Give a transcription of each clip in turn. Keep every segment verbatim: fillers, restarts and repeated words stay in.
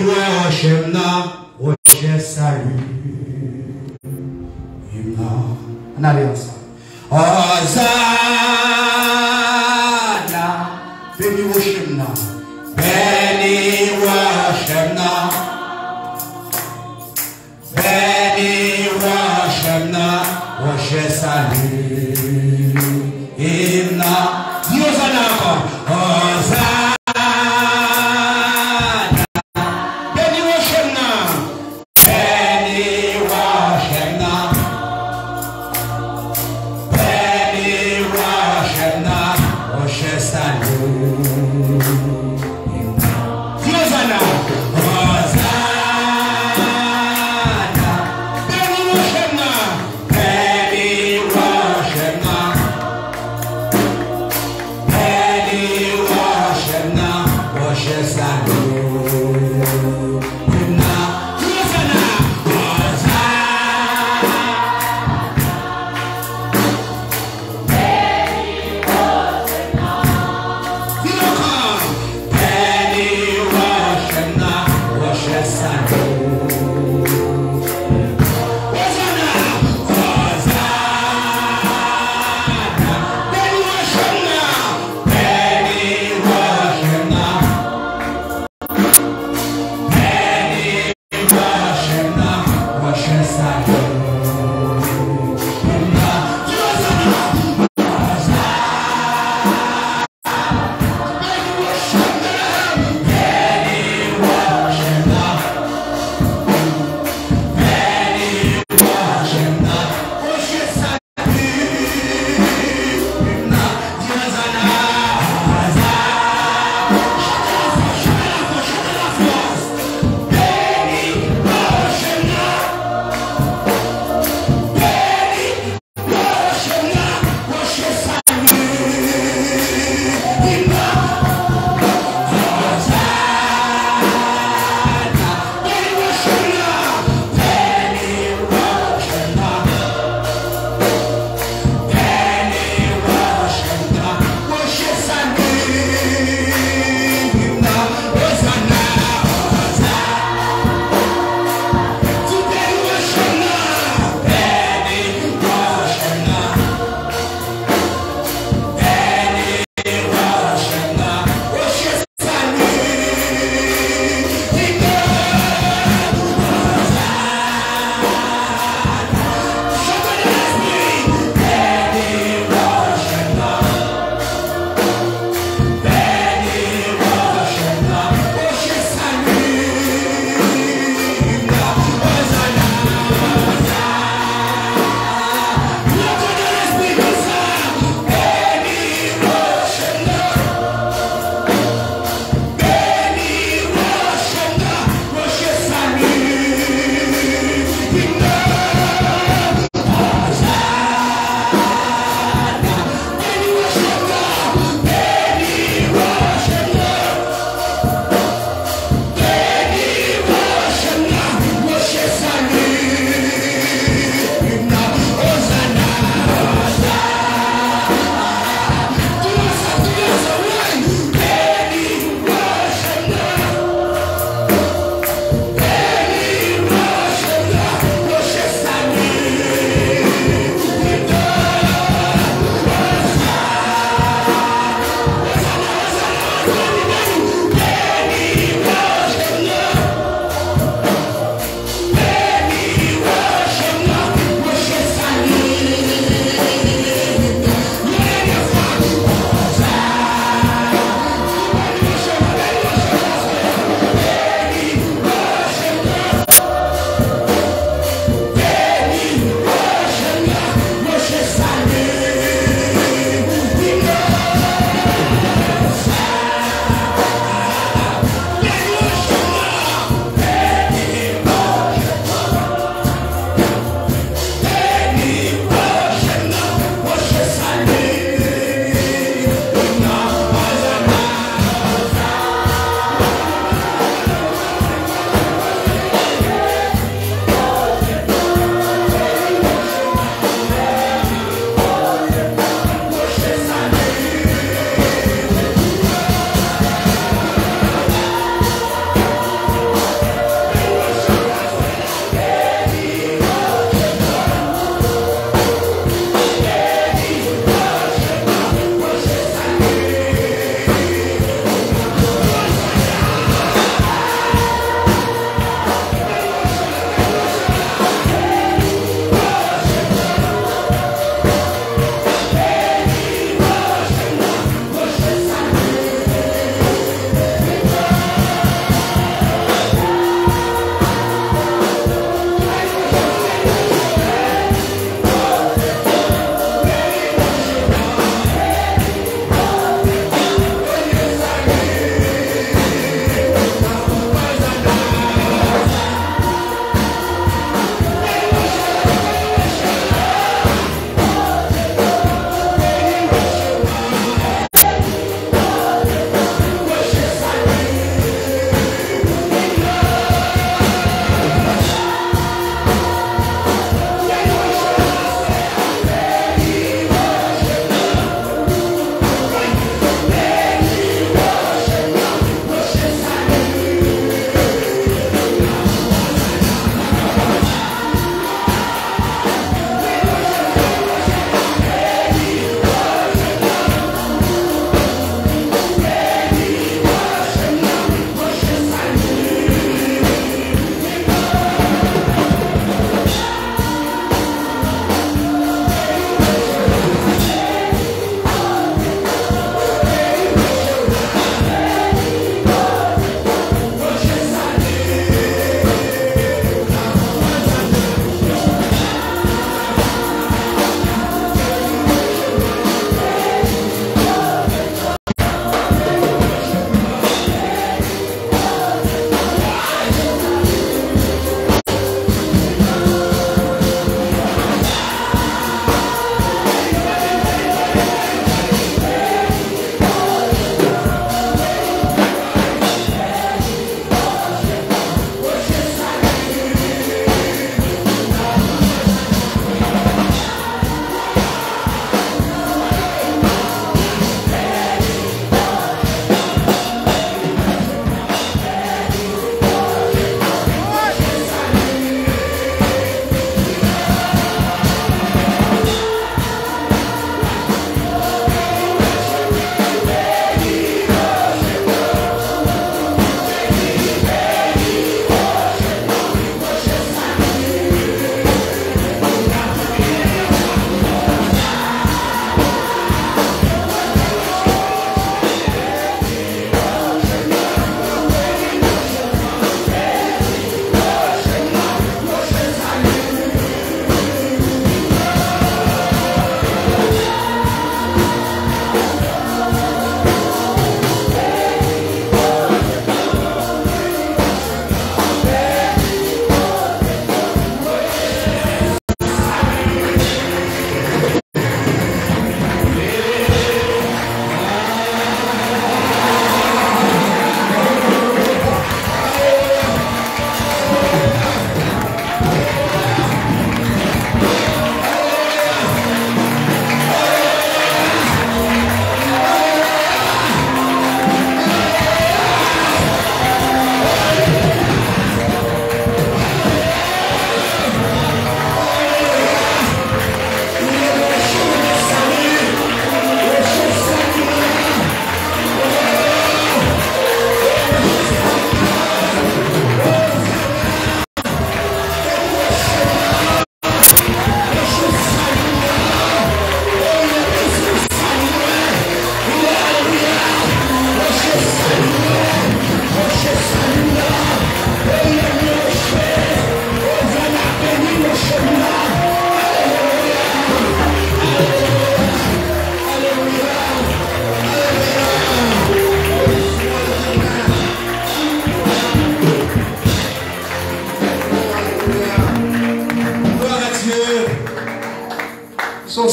Rochemna, Roche salut. On allait ensemble. Hosanna, béni Rochemna, béni Rochemna, béni Rochemna, Roche salut. Hymna, dis Hosanna encore. Hosanna. Shemna,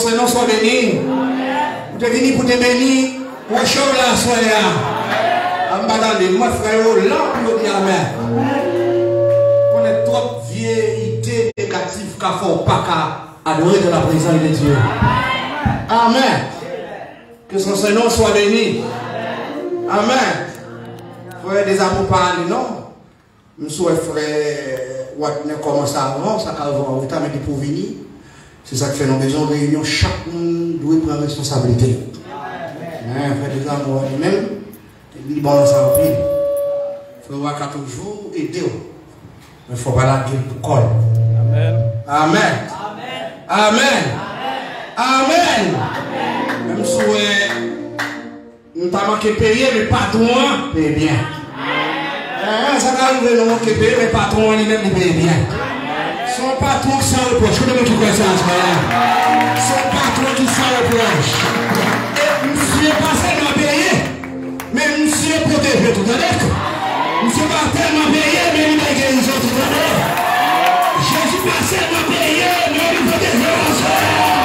son nom soit béni. Vous êtes venu pour te bénir. Pour chaud là, soyez là. En bas dans les mots, frère, là, pour dire amen. On est trop vieillité négative qu'à faire pas qu'à adorer de la présence de Dieu. Amen. Que son nom soit béni. Amen. Frère, des amours parlent, non? Je souhaite frère, Watner commence avant, ça va avoir un temps pour venir. C'est ça qui fait nos besoins de réunion. Chaque monde doit prendre responsabilité. Amen. Frère, des amours, même, il balance en pile. Il faut qu'à toujours aider. Mais il ne faut pas la gueule pour coller. Amen. Amen. Amen. Amen. Même si nous avons manqué payer, mais patron paye bien. Ça arrive, nous avons manqué payer, mais patron lui-même paye bien. Son patron qui s'en reproche. Vous devez tout faire ça, son patron qui s'en reproche. Et monsieur pas seulement payé, mais monsieur protégé tout à l'heure. Monsieur pas tellement payé, mais il a gagné les autres tout à l'heure. Jésus pas seulement payé, mais il protège les autres.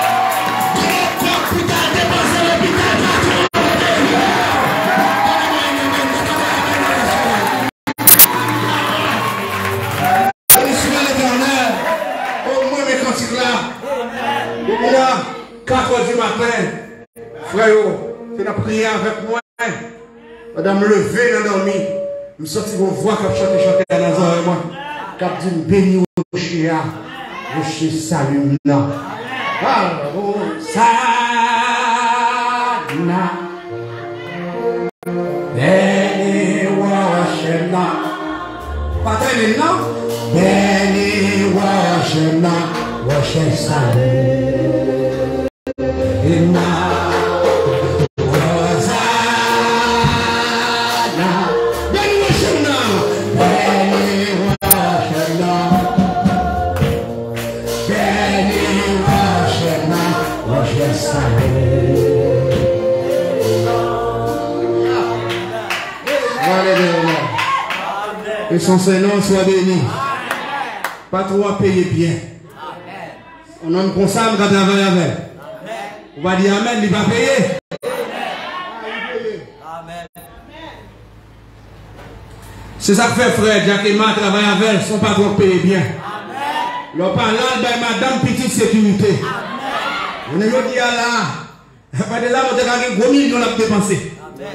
quatre heures du matin, frère, c'est la prière avec moi. Madame me lever dans la nuit. Je me sens qu'on voit comme chanter, chanter dans les oreilles. Quand tu me bénis au chien, au chien salut. Sana. Béni Washena. Pas très bien, non? Béni Washena. Washena salut. Inna Hosanna. Béni Washena. Béni Washena. Béni Washena. Washena salut. Que son Seigneur soit béni. Pas trop à payer bien. On a un constat qui travaille avec. On va dire Amen, il va payer. C'est ça que fait frère Jacques et Marc travaille avec, son patron paye bien. Leur parlant de madame petite sécurité. On est dit là, pas de là, on a un gros million à dépenser.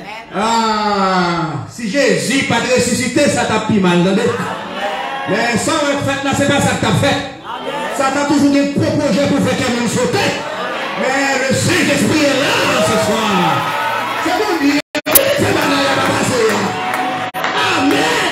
Ah, si Jésus pas de ressuscité, ça t'a pris mal, mais sans être fait là, c'est pas ça que t'as fait. Ça t'a toujours des projets pour faire quelqu'un sauter. Mais le Saint-Esprit est là ce soir. C'est bon dire. C'est pas là, il va passer. Amen.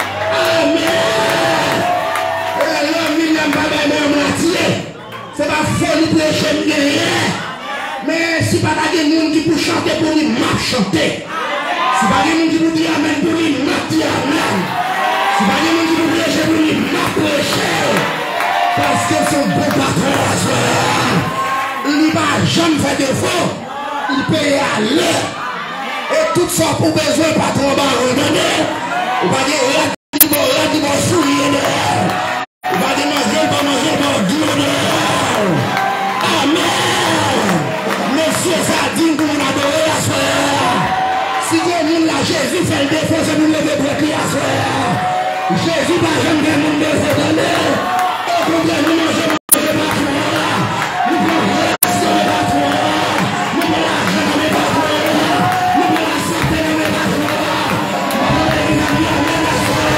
Amen. Et l'homme, il n'aime pas même moitié. C'est pas folie pour les chaînes derrière. Mais si pas des gens qui pour chanter pour lui, m'a chanter. Si pas des gens qui pour dire Amen pour lui, m'a dire Amen. Si pas des gens qui pour prêcher pour lui, m'a prêcher. Parce que son bon patron, il n'y va jamais faire défaut. Il paye à l'heure. Et tout ça pour besoin, patron va redonner. Il va dire, là, il va, là, il va sourire dehors. Il va dire, manger, il va manger, il va dire dehors. Amen. Monsieur, ça dit que vous adorez la soeur. Si Dieu là, Jésus fait le défaut, c'est nous lever pour crier à soeur. Jésus va jamais faire mon défaut donner. Et pour bien nous manger, manger, manger. Nous pouvons rester les patrons. Nous pouvons l'argent dans les patrons. Nous pouvons la santé dans les patrons. Nous pouvons les amis dans les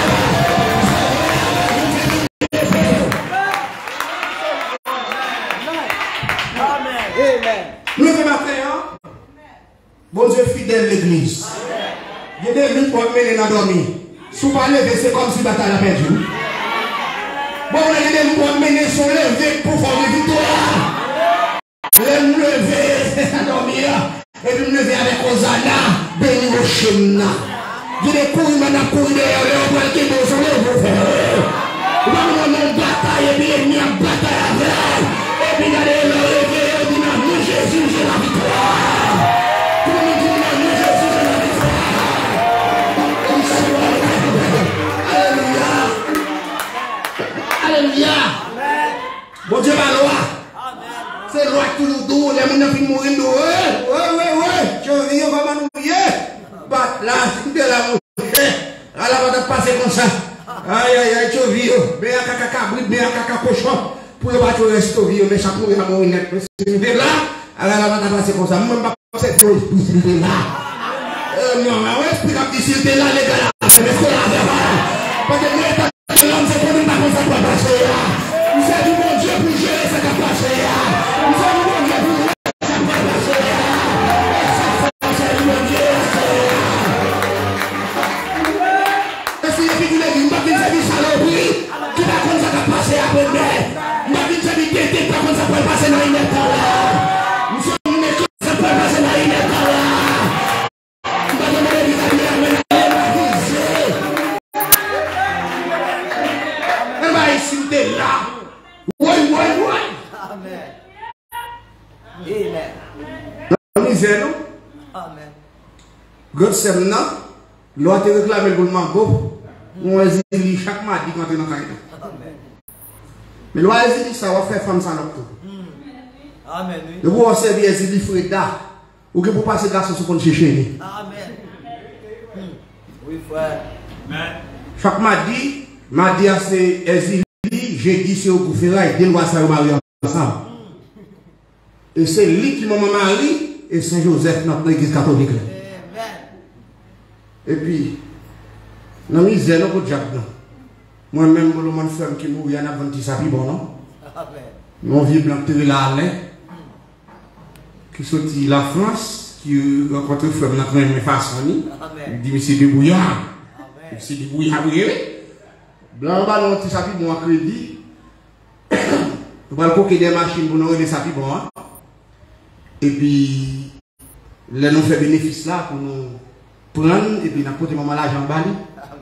patrons. Nous ce matin, bon Dieu fidèle l'église. Il y a des luttes pour mener dans dormir. Si vous parlez, c'est comme si la bataille a perdu. Bon, il y a des luttes pour mener son lever pour faire une victoire. Le lever à dormir. Et puis me lever avec Hosanna, béni au chemin. Il y a des coups, il y a des coups, il y a des coups qui sont sur les vous faire. Il y a une bataille, et puis il y a une bataille avec. Et puis il y a des lever, et puis il y a nous Jésus, j'ai la victoire. Tout le monde dit, nous Jésus, j'ai la victoire. Alléluia. Alléluia. Bon Dieu, ma loi. C'est loi qui on a fait mourir de ouais, ouais, ouais, ouais, je vis comment nous y est. Bah, là, c'est de la mourir. Alors, on va passer comme ça. Aïe, aïe, aïe, je vis, mais à caca cabrit, mais à caca cochon, pour le battre au reste, mais ça pourrait la mourir net. C'est là, alors, on va passer comme ça. Même pas comme cette chose, c'est là. Non, on va expliquer un petit s'il là, les gars, là. C'est ce qu'on a fait. Parce que l'État, l'homme, c'est pour nous pas comme ça pour passer là. Nous sommes du bon Dieu pour gérer ce qui a passé là. Nous sommes du bon Dieu pour gérer ce qui a passé là. C'est du bon Dieu. Et si il y a des gens qui m'ont dit que c'est saloperie, qui va comme ça qui a passé après moi. M'a dit que c'est des gens qui pas comme ça pour passer dans une école là. Nous sommes une école, ça peut passer dans une école là. Là. Oui, oui, oui. Amen. Amen. La misère, non? Amen. God s'aime, non? L'autre te réclame le mango. On exile chaque mardi quand tu es dans le cahier. Amen. Mais l'autre exile, ça va faire femme sans l'autre. Amen. Oui. De vous en servir exile Freda. Ou que pour passer garçon sur le chercher. Amen. Oui, frère. Amen. Chaque mardi, mardi c'est exile. Jeudi c'est au Gouférail, deux lois ça marié ensemble. Et c'est lui qui m'a marié et Saint-Joseph dans l'église catholique. Amen. Et puis, dans la misère, nous avons moi-même, je suis une femme qui mourit en avant de ça, bon, non? Amen. Mon vieux blanc qui est là, qui sortit de la France, qui rencontre une femme dans la même façon. Il dit, mais c'est débrouillard. C'est débrouillard, oui. Blanc, ballon, tout ça, puis bon, crédit. On va le coquer des machines pour nous aider ça, puis bon. Et puis, là, nous faisons bénéfice là pour nous prendre, et puis nous porter maman l'argent en Bali.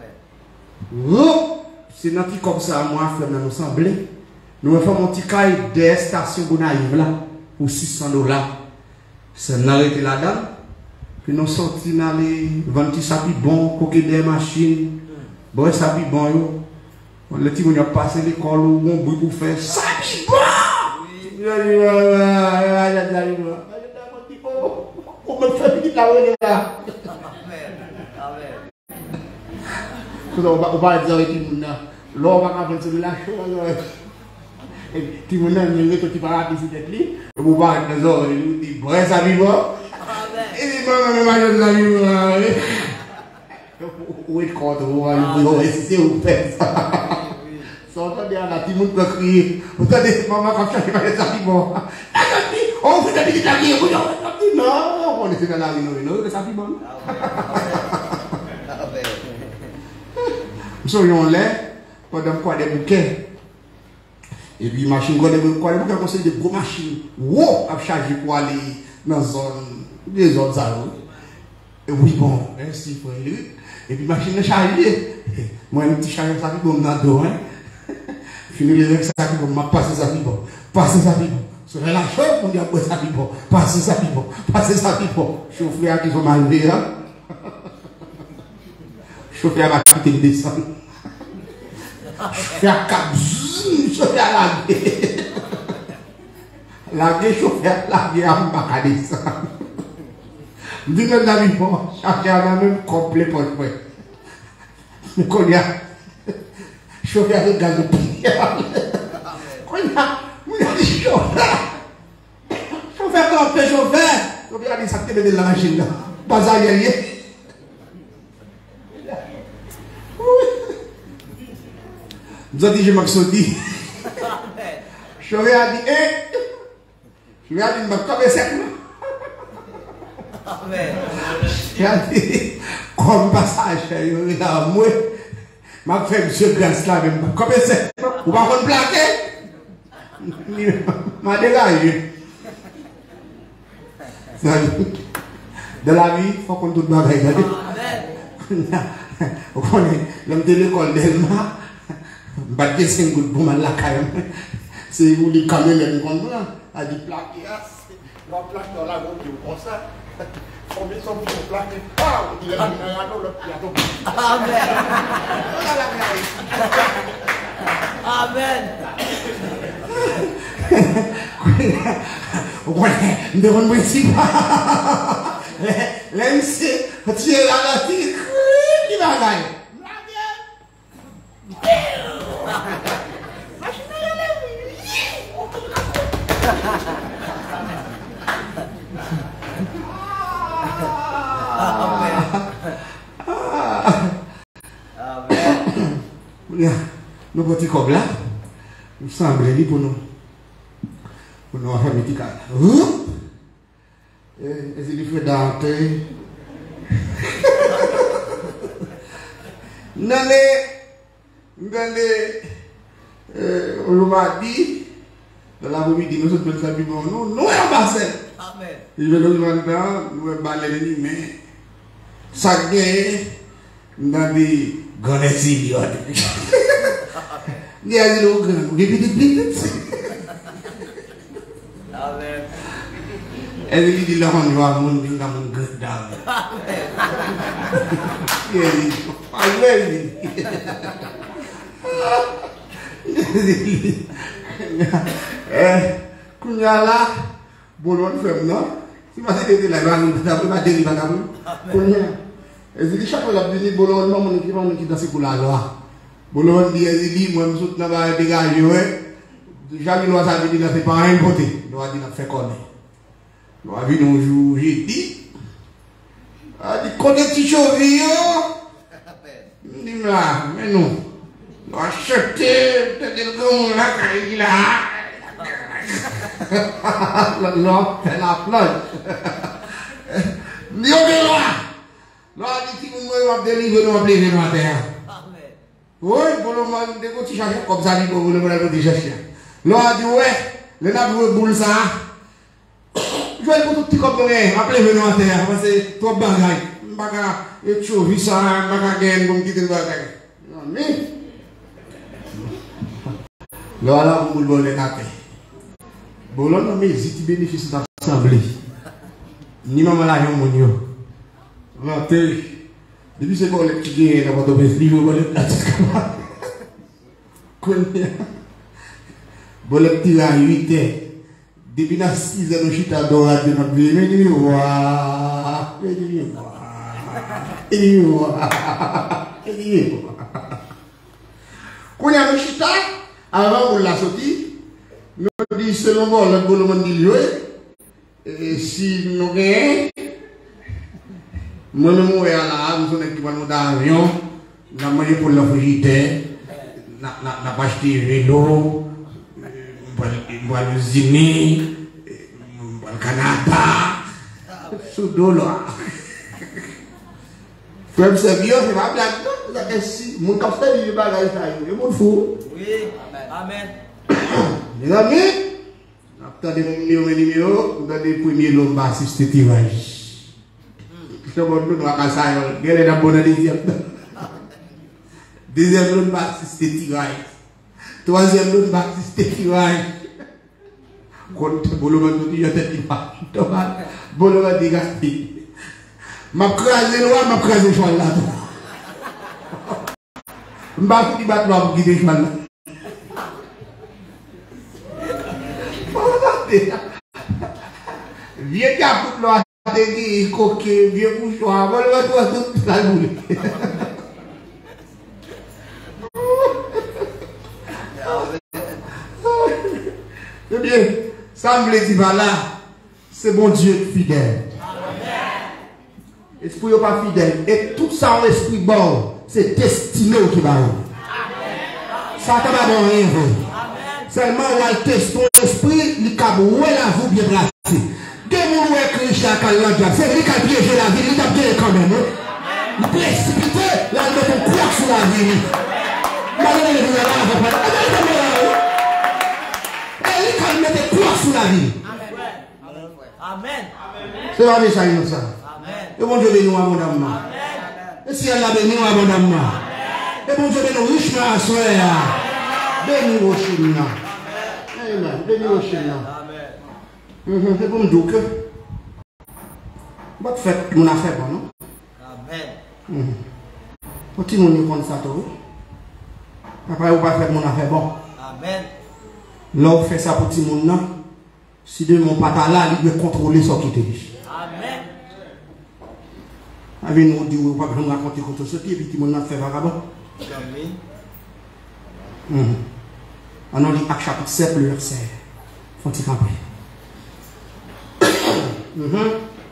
Oh, c'est notre petit comme ça, moi, frère, nous semblait. Nous faisons un petit caille des stations Gonaïve là, pour six cents dollars. C'est nous arrêté là-dedans. Puis nous sortis dans les ventes ça, puis bon, coquer des machines. Bon, ça, puis bon, yo. Le petit, on a passé l'école où on bruit pour faire ça. On me fait petite la rue là. On va dire avec tout le monde. Là, on va faire celui-là. Et tout le monde a dit que tu vas rater cette tête. On va faire des heures. Il dit, bon, ça vivant. Et il dit, bon, mais ça vivant. Où est-ce qu'on va essayer de faire ça? On entend bien là, tout le monde peut crier. Vous entendez, maman, comme ça, il va les habits bon. On fait des petites habits, non, on est dans la rue, non, les habits bon. Nous sommes là, pendant quoi des bouquets. Et puis, machine, quoi des bouquets, c'est des gros machines. Wow, à charger pour aller dans la zone, des zones salons. Et oui, bon, merci pour lui. Et puis, machine chargée. Moi, un petit chargeur, ça fait bon dans le dos, hein. Fini les ça qui vont passer ça qui bon, passer ça qui bon. Sur la chambre, on dit après ça qui bon, passer ça qui bon, passer ça qui bon. Chauffeur qui sont mal levé, hein. Chauffeur va quitter le descendre. Chauffeur cap, chauffeur lagué. Lagué, chauffeur lagué, on va pas descendre. Dis-moi la vie bon, chacun a même complet pour le point. Mais qu'on y a. Chauffeur de gaz de prière. Quand il y a, il y a des chauffeurs. Chauffeur quand on fait chauffeur, chauffeur a dit ça te met dans la machine là. Pas ça y est. Vous avez dit, je m'en sorti. Chauffeur a dit, eh. Chauffeur a dit, je m'en tombe sec. Amen. Il a dit, comme passage, il y a moi. Ma fait monsieur Grâce là même. Comment c'est? Vous va pas plaquer? Ma dégagé. De la vie, il faut qu'on tout bagaille. Vous connaissez, l'homme de l'école d'Elma, battre cinq gouttes pour mal la caille. C'est vous les caméliens comme ça. A dit plaquer, la plaque dans la route, comme ça. On met son pied plaqué, il est venu à l'eau, le piano. Amen. Amen. Ouais, je me demande principe. Là, c'est, tu es là, là, tu es qui va gagner. Nous petits comme là, nous semblons pour nous. Pour nous faire médical. Et c'est du fait d'arte. Dans les. Dans les. On m'a dit. Dans la midi, nous sommes tous les bon. Nous, nous, en bassin. Amen. Il veut nous demander, nous, balayer, mais. Ça gagne. Dans les. Grands idiots. Il y a des gens qui ont Amen. Elle dit là on doit monter dans mon good down. Elle dit, elle dit. Eh, quand il y a là, bon on fait non. Si ma c'était là, on va pas dériver là. Quand il y a, elle dit chaque fois la venir bon on mon qui va nous qui danser pour la loi. Bon dit elle dit moi me saute là bas dégager ouais. Jamais nous ça veut dire c'est pas un côté. Nous a dit n'a fait connaître. Nous a vu nous jour jeudi. A dit côté petit chauvi yo. Dit là mais non. Nous acheter de gon là il là. La la la plage. Ni au là. Nous a dit si nous va délivrer nous appeler nous à terre. Oui, pour le moment, des petits chercher comme ça, ils vont le petit chercher. L'on a dit, ouais, le n'a pas boule ça. Je vais pour tout petit comme ça, appelez-le à terre, parce que trop bagaille. Baga, et chauvi ça, baga gain, comme quitter le bagaille. Non, mais. Là, là, vous voulez le taper. Bon, là, mais si tu bénéficies de l'assemblée, ni maman là, yon mon yo. Là, t'es. Depuis c'est bon les petits gains dans votre livre, bon les plastiques. Bon les petits à huit heures. Depuis la six heures, nous chita dans la de notre vie. Mais dis moi, mais dis moi, mais dis moi, mais dis moi. Quand il y a le chita, avant de la sortie, nous disons selon moi, le bon monde dit et si nous gagnons. Moi, je suis là, nous sommes équipés d'avion, nous avons mangé pour la frigidité, nous avons acheté vélo, nous avons l'usine, nous avons le Canada, sous l'eau là. Frère, c'est bien, c'est pas blague. Mon capitaine, il est pas là, il est mon fou. Oui, amen. Les amis, nous avons des numéros, nous avons des premiers lombes assistés tirage. Je vais vous dire que deuxième l'autre baptiste tirage. Troisième l'autre baptiste tirage. Quand Boloman nous dit, je te dis pas. Boloman dit, gâté. Ma crasé noir, ma crasé cheval là. Je ne vais pas dire que je vais guider cheval là. Viens pour toi. Des coquets, vieux mouchoir, voilà toi toute la boule. Eh bien, ça me dit là, c'est bon Dieu fidèle. Esprit n'est pas fidèle. Et tout ça en esprit bon, c'est destiné qui va. Ça ne va pas rien. Seulement, on va tester ton esprit, il va la vous bien placé. Deux gens qui écrit chaque année, c'est lui qui a piégé la vie, il a piégé quand même. Il a précipité, il a mis un croix sur la vie. Il a mis un croix sur la vie. Amen. C'est la vie, ça y est, ça. Amen. Et bon Dieu bénit nous abondamment. Et si elle a béni nous abondamment. Et bon Dieu bénit nous richement à soi. Béni au Chine. Amen. Béni au Chine. C'est pour me dire que votre fête, mon affaire, bon, non? Amen. Petit monde comme ça, tout. Après, vous pas faire mon affaire, bon. Amen. Là, vous faites ça pour petit monde, non? Si de mon papa là, il doit contrôler ce qui est. Amen. Avec nous, on dit, on va nous raconter contre ce qui est, et puis on a fait vagabond. Amen. Mm-hmm. On a lu Actes chapitre sept, le verset. Faut-il camper? mm-hmm.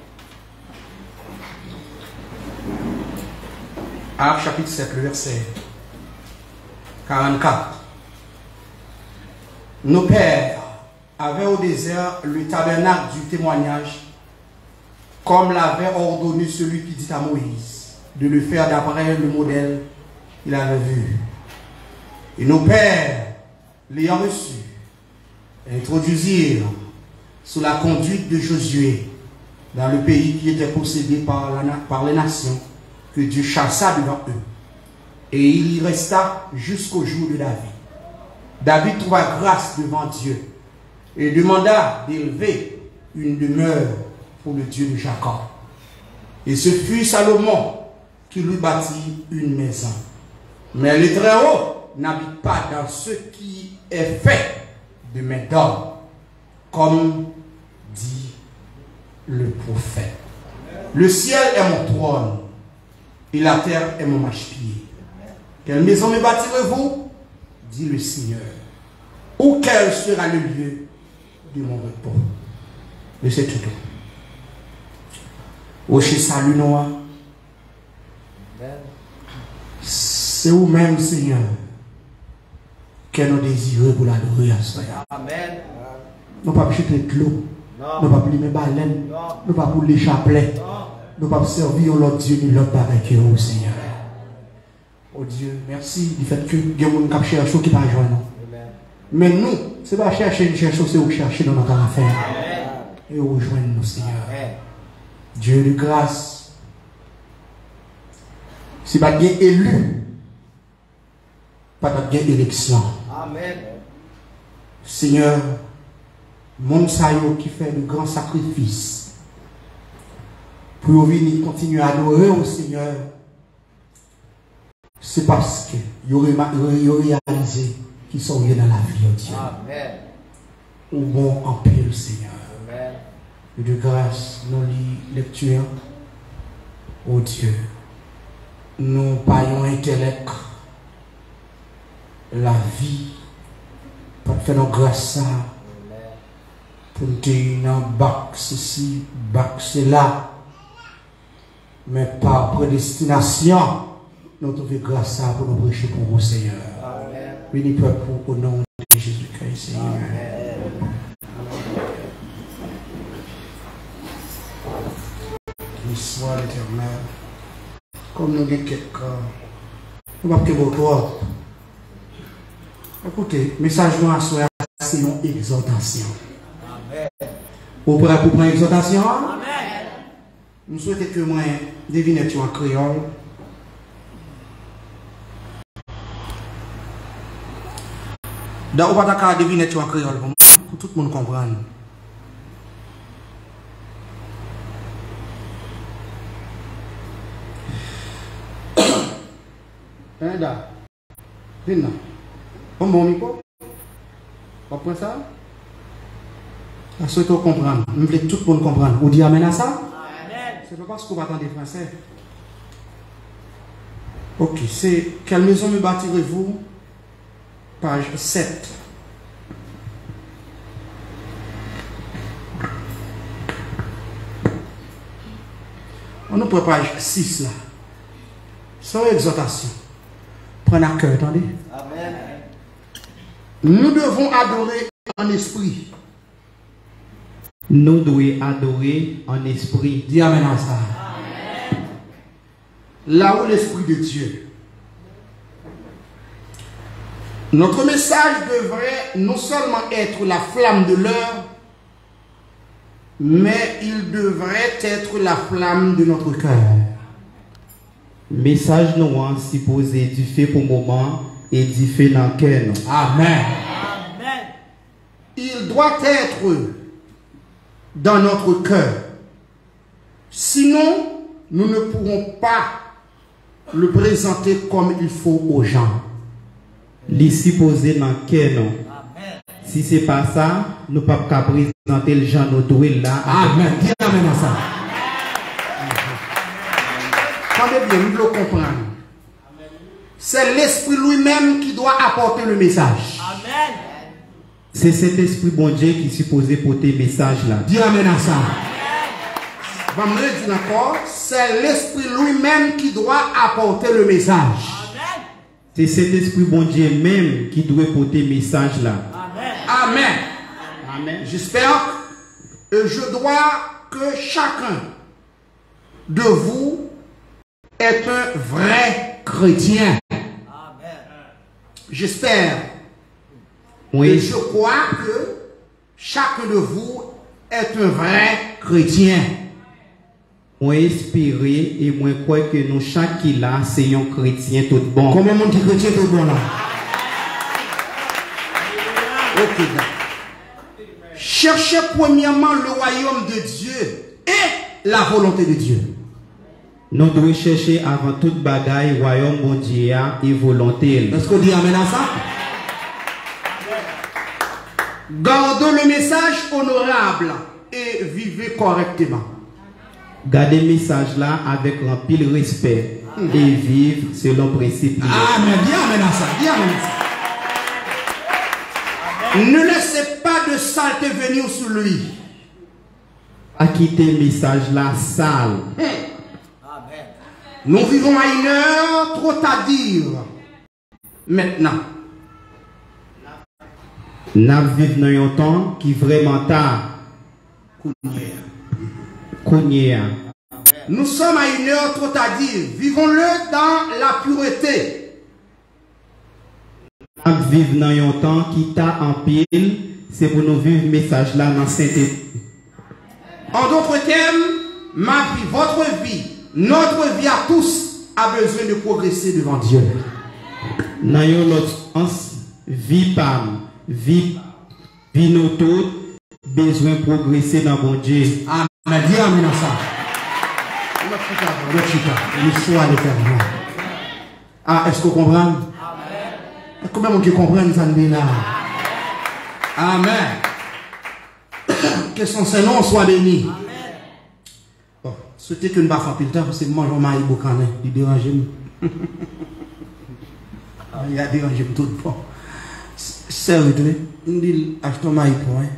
Actes chapitre sept, le verset quarante-quatre. Nos pères avaient au désert le tabernacle du témoignage, comme l'avait ordonné celui qui dit à Moïse de le faire d'après le modèle qu'il avait vu. Et nos pères, l'ayant reçu, introduisirent sous la conduite de Josué dans le pays qui était possédé par, la, par les nations que Dieu chassa devant eux. Et il y resta jusqu'au jour de David. David trouva grâce devant Dieu et demanda d'élever une demeure pour le Dieu de Jacob. Et ce fut Salomon qui lui bâtit une maison. Mais le Très-Haut n'habite pas dans ce qui est fait de main d'homme, comme dit le prophète. Le ciel est mon trône et la terre est mon marchepied. Quelle maison me bâtirez-vous? Dit le Seigneur. Ou quel sera le lieu de mon repos? Et c'est tout. Oche salut Noah. C'est vous-même, Seigneur, que nous désirons pour l'adorer à soi. Amen. Nous ne pouvons pas jeter de l'eau. Nous ne pouvons pas plier mes baleines. Nous ne pouvons pas pour les chapelets. Nous ne pouvons pas servir l'autre Dieu ni l'autre avec vous, Seigneur. Oh Dieu, merci du fait que il y a des gens qui cherchent qui ne pas joindre. Mais nous, ce n'est pas chercher, nous cherchons, c'est vous chercher dans notre affaire. Et vous rejoindre nous, Seigneur. Dieu de grâce. Si pas bien élu, pas de bien élection. Amen. Seigneur, mon saillot qui fait de grands sacrifices pour venir continuer à adorer au Seigneur, c'est parce que il aurait réalisé qu'ils sont dans la vie de Dieu. Amen. Au bon en pile, Seigneur. Amen. Et de grâce, nous lisons lecture. Oh Dieu, nous payons intellect, la vie, pour faire nos grâces, pour nous dire dans bac ceci, bac cela, mais par prédestination, nous trouvons grâce pour nous prêcher pour vous, Seigneur. Béni peuple au nom de Jésus-Christ, Seigneur. Qu'il soit l'éternel. Comme nous avons quelqu'un, nous ne pouvons pas voir. Écoutez, message nous à soi, c'est une exhortation. Amen. Vous prêts pour prendre exhortation? Amen. Nous souhaitons que moi devine en créole. Donc, on va pas deviner en créole pour tout le monde comprendre. Hein, là. Viens là. On bon micro. On prend ça. Je souhaite comprendre. Je veux que tout le monde comprenne. Vous dites amen à ça? Amen. C'est pas parce qu'on va attendre des Français. Ok, c'est quelle maison me bâtirez-vous? Page sept. On nous prend page six là. Sans exhortation. Prenez à cœur, attendez. Amen. Nous devons adorer en esprit. Nous devons adorer en esprit. Dis amen à ça. Amen. Là où l'esprit de Dieu. Notre message devrait non seulement être la flamme de l'heure, mais il devrait être la flamme de notre cœur. Message nous supposé du fait pour moment et du fait dans le cœur. Amen. Amen. Il doit être dans notre cœur. Sinon, nous ne pourrons pas le présenter comme il faut aux gens. Les supposé dans le cœur. Amen. Si ce n'est pas ça, nous ne pouvons pas présenter le genre de là. Amen. Dis amen à ça. Attendez bien, nous devons comprendre. C'est l'Esprit lui-même qui doit apporter le message. Amen. C'est cet esprit bon Dieu qui est supposé porter le message là. Dis amen à ça. Je vais me le dire encore. C'est l'Esprit lui-même qui doit apporter le message. Amen. C'est cet esprit bon Dieu même qui doit porter le message là. Amen. Amen. Amen. J'espère que je dois que chacun de vous est un vrai chrétien. Amen. J'espère. Oui. Et je crois que chacun de vous est un vrai chrétien. Moi espérer et moi croire que nous chaque qui là c'est un chrétien tout bon. Comment mon petit chrétien tout bon là? Ok. Cherchez premièrement le royaume de Dieu et la volonté de Dieu. Nous devons chercher avant toute bagaille royaume bon Dieu et volonté. Est-ce qu'on dit amen à ça? Gardons le message honorable et vivez correctement. Gardez le message là avec rempli respect mm. et vivre selon le principe. Amen. Dis amen à ça. Dis amen à ça. Ne laissez pas de saleté venir sur lui. À quitter le message là sale. Mm. Amen. Nous vivons à une heure trop tardive. Maintenant. Nous vivons dans un temps qui est vraiment tard. Nous sommes à une heure trop tardive. Vivons-le dans la pureté. Nous vivons dans un temps qui t'a en pile. C'est pour nous vivre le message là dans sainteté. En d'autres termes, ma vie, votre vie, notre vie à tous a besoin de progresser devant Dieu. Dans l'autre sens, vie pam. Vie, vie nous tous, besoin de progresser dans bon Dieu. Amen. Dis amen à ça. L'histoire l'éternel. Ah, est-ce que vous comprenez? Amen. Comment vous comprenez ça là? Amen. Que son Seigneur soit béni. Amen. Bon, c'était que nous ne pas faire plus tard, parce que moi, je m'aille beaucoup, il dérange. Il a dérangé tout le temps. Sérieux, il dit achetons maïs pour hein.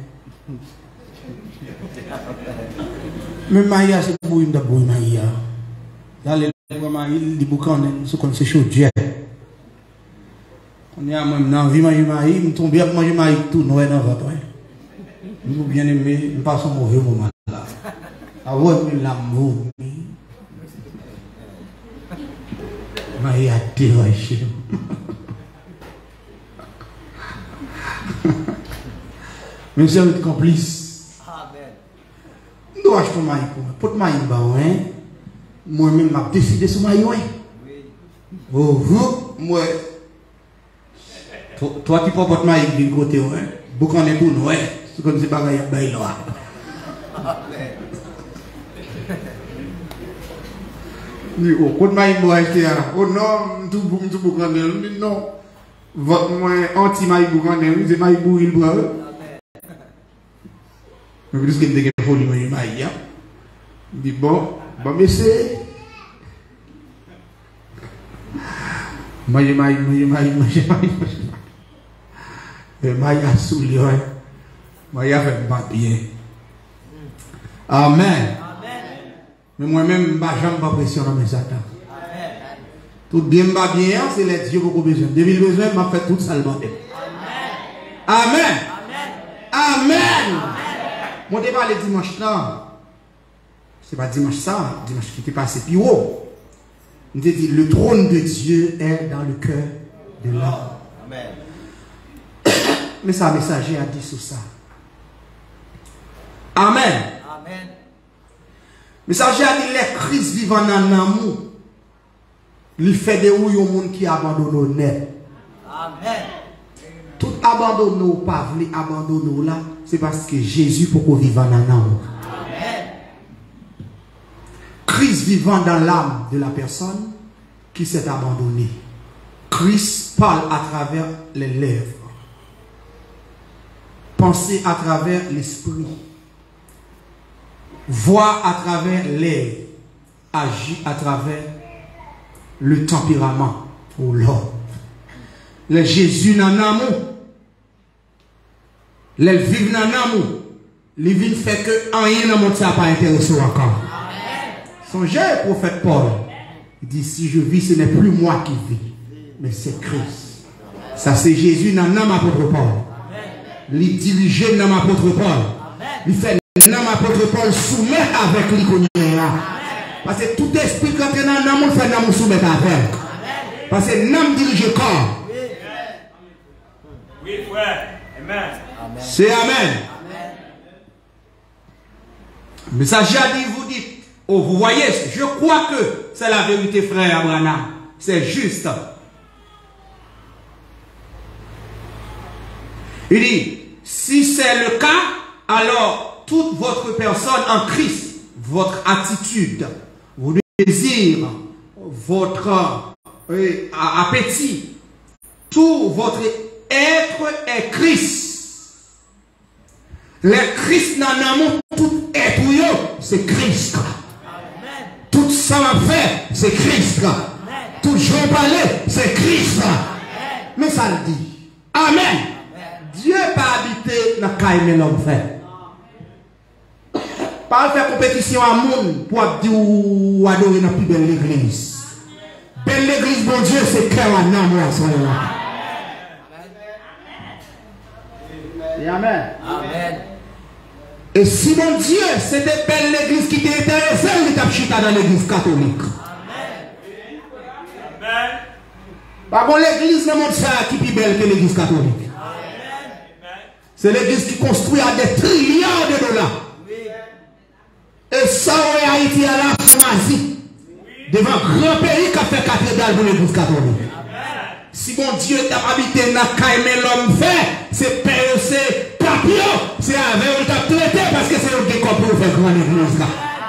Mais maïs c'est pour une d'abord maïs. Dans les maïs, il dit boucan, ce qu'on c'est chaud Dieu. On est à même dans vie manger maïs, on tombe bien manger maïs tout noir dans votre hein. Nous bien aimé, nous passons un mauvais moment là. Avant de l'amour. Maïs a dérangé. Même si vous êtes complice. Amen. Nous achetons maïs pour moi. Pour maïs, moi-même, j'ai décidé sur maïs. Oh, vous, moi. Toi qui portes maïs d'un côté, vous connaissez tout, ouais. C'est comme si vous avez un bail là. Oh, quand maïs, moi, oh non, tout le monde, tout le monde, non. Votre moins anti-maïs, vous connaissez, c'est maïs pour il boit. Mais vous dites que vous avez folie, moi, je m'aille. Je dis, bon, bon, mais c'est. Moi, je m'aille, moi, je m'aille, moi, je m'aille. Je m'aille à soulier, moi, je fais bien. Amen. Mais moi-même, je n'ai pas pression dans mes Satan. Tout bien, je bien, c'est les dieux qui ont besoin. Depuis le besoin, je fais tout ça le bordel. Amen. Amen. Mon débat le dimanche là, c'est pas dimanche ça, dimanche qui était passé plus haut. On dit le trône de Dieu est dans le cœur de l'homme. Amen. Mais ça, messager a dit sur ça. Amen. Amen. Messager a dit les crises vivant dans l'amour. Il fait des ouïes au monde qui abandonne net. Amen. Tout abandonne ou pas voulu abandonner là, c'est parce que Jésus pour qu'on vive en amour. Amen. Christ vivant dans l'âme de la personne qui s'est abandonnée. Christ parle à travers les lèvres. penser à travers l'esprit, voir à travers l'air, agir à travers le tempérament ou l'homme. Le Jésus n'a amour. Les vivent dans l'amour. Les vivent fait que rien dans mon ça pas intéressé encore. Songez, le prophète Paul. Il dit, si je vis, ce n'est plus moi qui vis, mais c'est Christ. Ça c'est Jésus dans l'âme apôtre Paul. Il dirige dans l'apôtre Paul. Il fait dans l'apôtre Paul soumettre avec l'icônière. Parce que tout esprit qui entre dans l'amour fait l'amour soumettre avec. Parce que l'âme dirige le corps. Oui, frère. Amen. C'est Amen. Le messager a dit, vous dites, oh, vous voyez, je crois que c'est la vérité, frère Abraham. C'est juste. Il dit, si c'est le cas, alors toute votre personne en Christ, votre attitude, vos désirs, votre euh, appétit, tout votre être est Christ. Le Christ dans l'amour, tout être, c'est Christ. Amen. Tout ça va faire, c'est Christ. Amen. Tout je parler, c'est Christ. Amen. Mais ça le dit. Amen. Amen. Dieu pas habité dans le caille l'homme fait. Pas faire compétition à monde pour dire ou adorer dans la plus belle l'église. Belle l'église, bon Dieu, c'est cœur à l'amour. Amen. Amen. Et si mon Dieu, c'était belle l'église qui était intéressée, il t'a chita dans l'église catholique. Amen. Par contre, l'église dans le monde ça qui est plus belle que l'église catholique. C'est l'église qui construit à des trilliards de dollars. Et ça, on est Haïti à la Somalie. Devant un grand pays qui a fait cathédrale pour l'église catholique. Si mon Dieu t'a habité dans le caille, mais l'homme fait, c'est père, c'est papier, c'est avec on t'a traité parce que c'est le décor pour faire grande église là.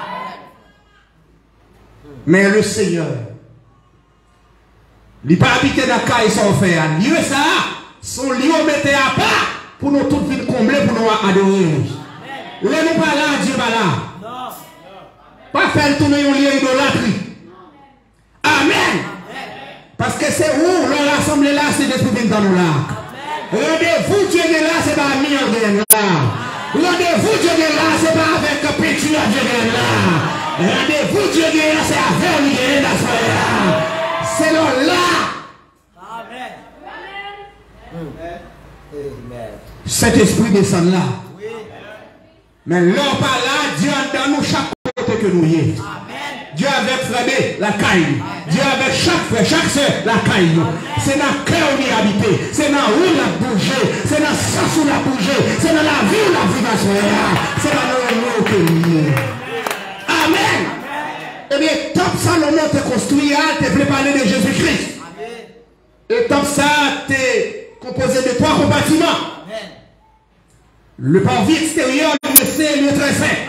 Mais le Seigneur, il n'a pas habité dans le caille sans faire. Lieu ça, son lieu mettait à part pour nous toutes villes comblées pour nous adorer. Là, nous pas là, Dieu pas là. Pas faire tourner un lieu idolâtrie. Amen. Parce que c'est où l'on rassemble là, c'est des trucs dans nous là. Rendez-vous Dieu est là, c'est pas mis en gain là. Rendez-vous Dieu est là, c'est pas avec un petit Dieu est là. Rendez-vous Dieu est là, c'est avec lui qui est là. C'est là là. Amen. Cet esprit descend là. Mais l'homme pas là, Dieu dans nous chaque côté que nous y est. Dieu avec frère, la caille. Dieu avec chaque frère, chaque soeur, la caille. C'est dans le cœur où il habite. C'est dans où il a bougé. C'est dans le sens où il a bougé. C'est dans la vie où il a vu ma soeur. C'est dans le nom que nous. Amen. Eh bien, top Salomon te construit, te fait parler de Jésus-Christ. Et top ça, t'es composé de trois compartiments. Le parvis extérieur, le c'est le très saint.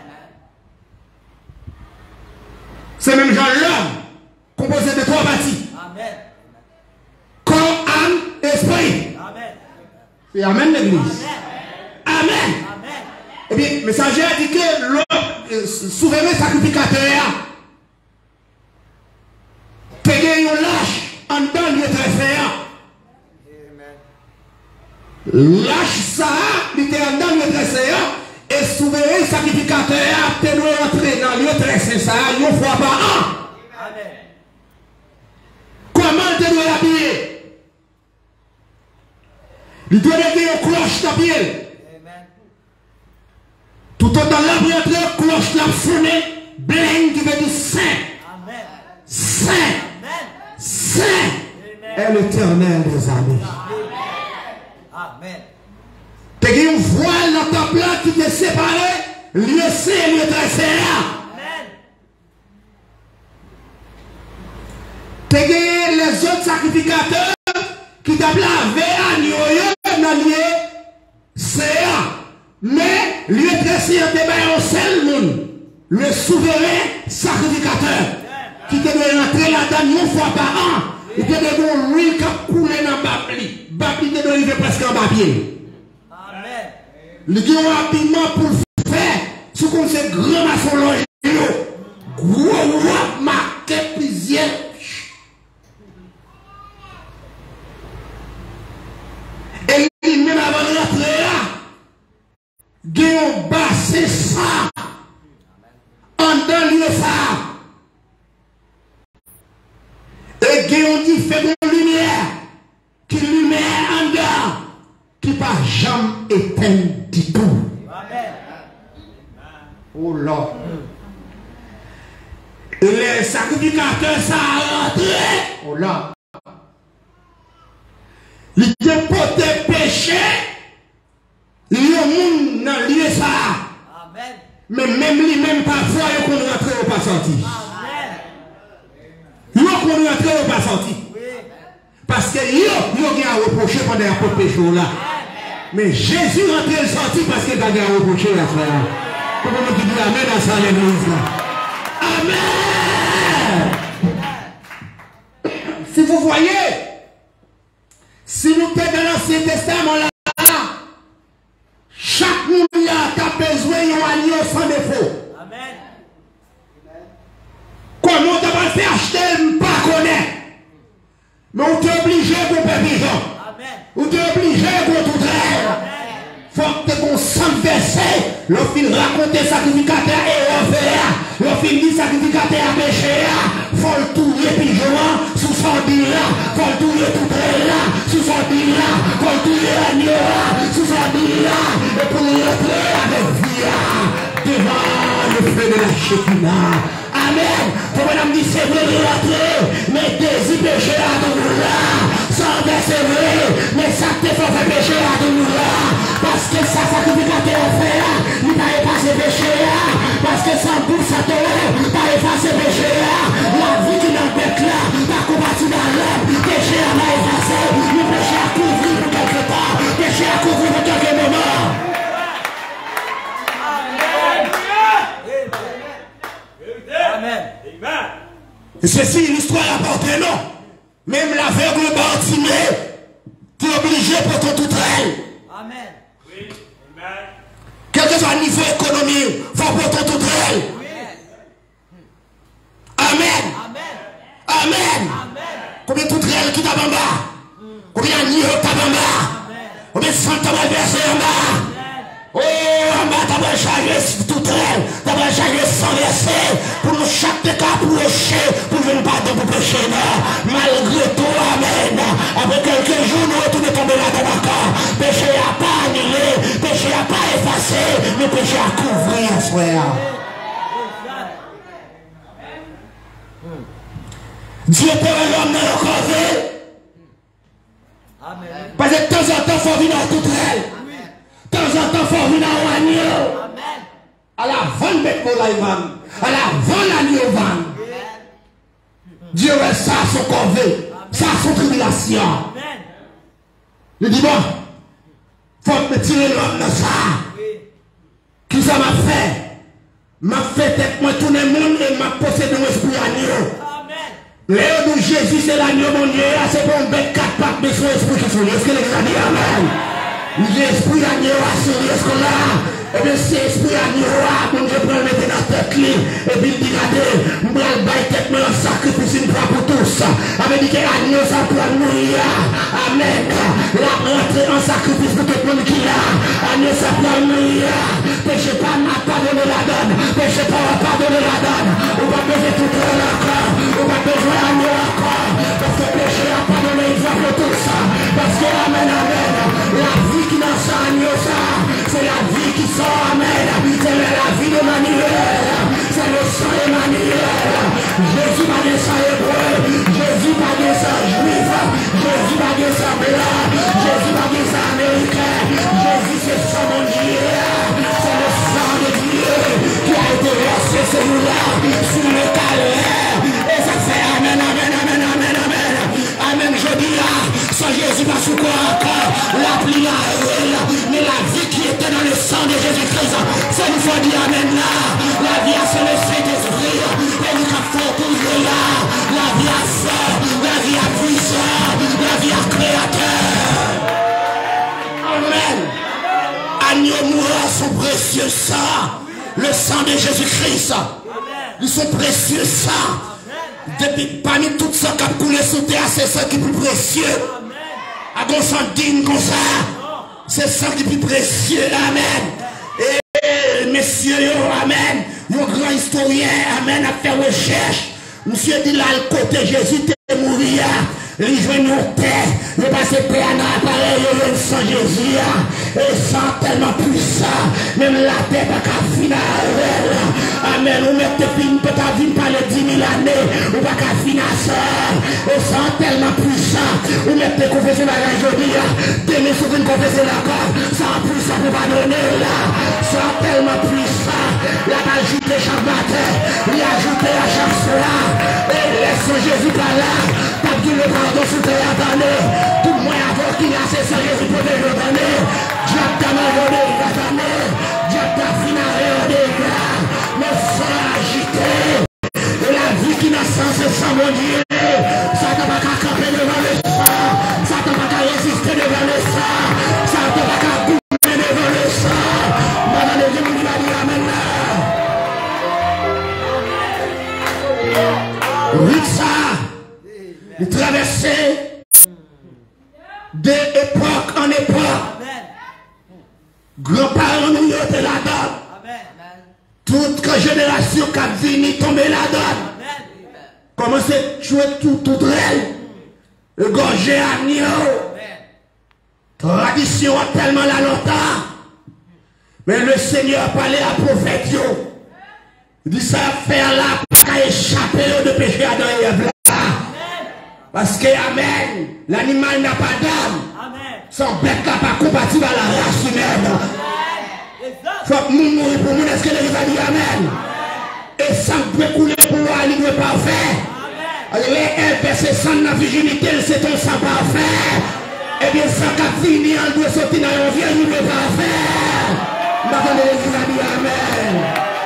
C'est même genre l'homme, composé de trois parties. Amen. Corps, âme, esprit. Amen. Et Amen l'église. Amen. Amen. Amen. Eh bien, le messager a dit que l'homme, souverain sacrificateur, te gagne un lâche en dedans lieu très saint. Lâche ça, il était en dedans lieu très saint. Et souverain sacrificateur, tu dois entrer dans le lieu très saint, une fois par an. Amen. Comment tu dois l'habiller? Il doit avoir une cloche dans pied. Tout autant la prière, cloche la sonné, bling qui veut dire saint. Amen. Saint. Amen. Saint. Est l'éternel des années. Amen. Tu as une voile dans ta place qui te sépare, lieu saint, lieu très saint. Tu as les autres sacrificateurs qui t'ont lavé à New dans lieu saint. Mais lieu très saint, tu as un seul monde, le souverain sacrificateur, qui te doit rentrer là-dedans une fois par an. Il te doit l'huile qui a coulé dans le babli. Babli te doit arriver presque en papier. Amen. Il y a un habillement pour faire. Ce qu'on sait grand maçon loge. Gros roi marqué plusieurs. Et il même avant de rentrer là. Il y a un bassin ça. En dans lieu ça. Et il y a une différente lumière. Qui lumière en dedans. Qui pas jamais éteinte du tout. Amen. Oh là. Les sacrificateurs ça a rentré. Oh là. Il déporté péché. Il y a un monde dans lieu ça. Amen. Mais même lui-même parfois il qu'on rentre ou pas sorti. Amen. Il qu'on rentre ou pas sorti. Parce que yo, yo qui a reproché pendant un péché là. Mais Jésus rentre et sorti parce qu'il a reproché la frère. Comment on dit amen dans sa l'église là. Amen. Si vous voyez, si nous sommes dans l'Ancien Testament là, chaque monde a besoin d'un agneau sans défaut. Amen. Comment tu vas faire acheter, pas connaître. Mais on t'est obligé pour faire pigeon. Amen. On t'est obligé pour tout faire. Faut que tu sang versé. Le fil raconter sacrificateur et refaire. Le fil dit sacrificateur à péché. Faut le tourner pigeon sous son bill là. Faut le tourner tout là. Sous son bill là. Faut le tourner agneau là. Sous son bill là. Et pour le rentrer avec vie devant le feu de la Shekinah. Amen. Pour madame dit c'est vrai de rentrer. Mais désir péché à tout là. Sans c'est vrai. Mais ça te fait faire péché à tout là. Parce que ça sacrificateur fait là. Il n'a pas effacé péché là. Parce que sans bouffe ça te fait pas effacé péché là. La vie qui n'a pas là. Pas combattu dans l'homme. Péché à m'a effacé. Le péché à couvrir pour quelque temps. Péché à couvrir pour quelques moments. Amen. Et ceci, l'histoire apporte non. Même l'aveugle Bartimée, tu es obligé pour ton tout elle. Amen. Oui. Amen. Quel que soit le niveau économique, il faut pour ton tout elle. Amen. Amen. Amen. Amen. Combien tout elle qui t'a en bas? Combien de niveau t'a en bas? Combien de cent t'a versé en bas? Oh, en bas, t'as pas chargé tout elle, t'as pas chargé sans verser, pour nous chaque cas pour pécher, pour venir pardon pour pécher, malgré tout, amen. Après quelques jours, nous retournons tomber là dans le corps. Péché n'a pas annulé, péché n'a pas effacé, mais péché a couvert, frère. Dieu peut l'homme dans le corps. Amen. Parce que de temps en temps, il faut venir à tout elle. De temps en temps, il faut venir à l'agneau. Amen. À la vente bête pour l'Ivan. À la vente l'agneau van. Dieu est ça son corvée. Ça son tribulation. Amen. Il dit bon, faut me tirer l'homme dans ça. Qui ça m'a fait? M'a fait tête moi tout le monde et m'a possédé un esprit agneau. Amen. Léo de Jésus c'est l'agneau mon Dieu. C'est pour un bête quatre pattes de son esprit qui sont. Est-ce que les amis amen? L'esprit agneau a souri ce qu'on a. Et bien c'est l'esprit agneau a, mon Dieu prend le mettre dans la tête li. Et puis il dit regardez, je vais le bailler tête mais un sacrifice une fois pour tous. Avec dit que l'agneau ça prend mourir. Amen. La rentrée en sacrifice pour tout le monde qui l'a. Agneau ça prend mourir. Péché pas n'a pas donné la donne. Péché pas n'a pas donné la donne. On va besoin tout le monde encore. On va besoin agneau encore. Parce que péché n'a pas donné une fois pour tous. Parce que amen, amen. La vie qui n'a pas agneau ça, c'est la vie qui sort, amen. C'est la vie de Manuel. C'est le sang Emmanuel. Jésus va dire ça hébreu. Jésus va dire ça juif. Jésus va dire ça blanc. Jésus va dire ça américain. Jésus c'est son mon Dieu. C'est le sang de Dieu qui a été versé celui-là sur le calvaire. Et ça fait amen, amen, amen, amen, amen. Amen, je dis là, sans Jésus pas sous quoi encore. La pluie là, mais la vie qui était dans le sang de Jésus-Christ, c'est une fois dit amen là. La vie c'est le Saint-Esprit. Et nous avons fait tout là. La vie à ça, la vie à puissant, la vie à créateur. Amen. Agneau son précieux sang. Le sang de Jésus-Christ. Ils sont précieux sang. Depuis parmi tout ça qui a coulé sous terre, c'est ça qui est plus précieux. À qu'on s'en digne comme ça. C'est ça qui est plus précieux. Amen. Et messieurs, yo, amen. Yo grand historien, amen, a fait recherche. Monsieur dit là, le côté Jésus t'est mort. Les genoux terre, le passé père dans l'appareil, le sang Jésus, et sang tellement puissant, même la terre n'a qu'à finir. Amen. Ou mettez film, peut pas vivre par les dix mille années, ou pas qu'à finir ça. Et sang tellement puissant, ou mettez confesser la aujourd'hui, tenez sur une confesser la corps, sang puissant pour pas donner là. Sang tellement puissant, la va ajouter chaque matin, lui ajouter à chaque soir, et laisse Jésus par là, pas de le pardon sous terre attendez, tout le monde avant qu'il a cessé Jésus pour le donner, Dieu t'a donné, il va donner, Dieu t'a finaré au dégât, mais sans agiter, et la vie qui n'a sens c'est sans mon Dieu, ça t'a pas qu'à camper devant le sang, ça t'a pas qu'à résister devant le sang, ça t'a pas qu'à couper devant le sang, madame de Dieu nous l'a dit amen là. Oui ça. Il traversait d'époque en époque. Grands-parents nous étaient là-dedans. Toute génération qui a venu tomber là-dedans. Commencez à jouer tout, tout réel. Le gorgé à Nio. Tradition tellement là longtemps. Mais le Seigneur parlait à prophète. Il dit ça faire là pour échapper de péché à Adam. Parce que, amen, l'animal n'a pas d'âme. Son bête n'a pas compatible à la race humaine. Il faut que nous mourions pour nous. Est-ce que les gens disent amen? Et ça peut couler pour moi, il ne doit pas faire. Les verset cent dans la virginité, c'est ton sang parfait. Eh bien, ça qui finit, on doit sortir dans le vieux, il ne doit pas faire. Maintenant, les gens disent amen.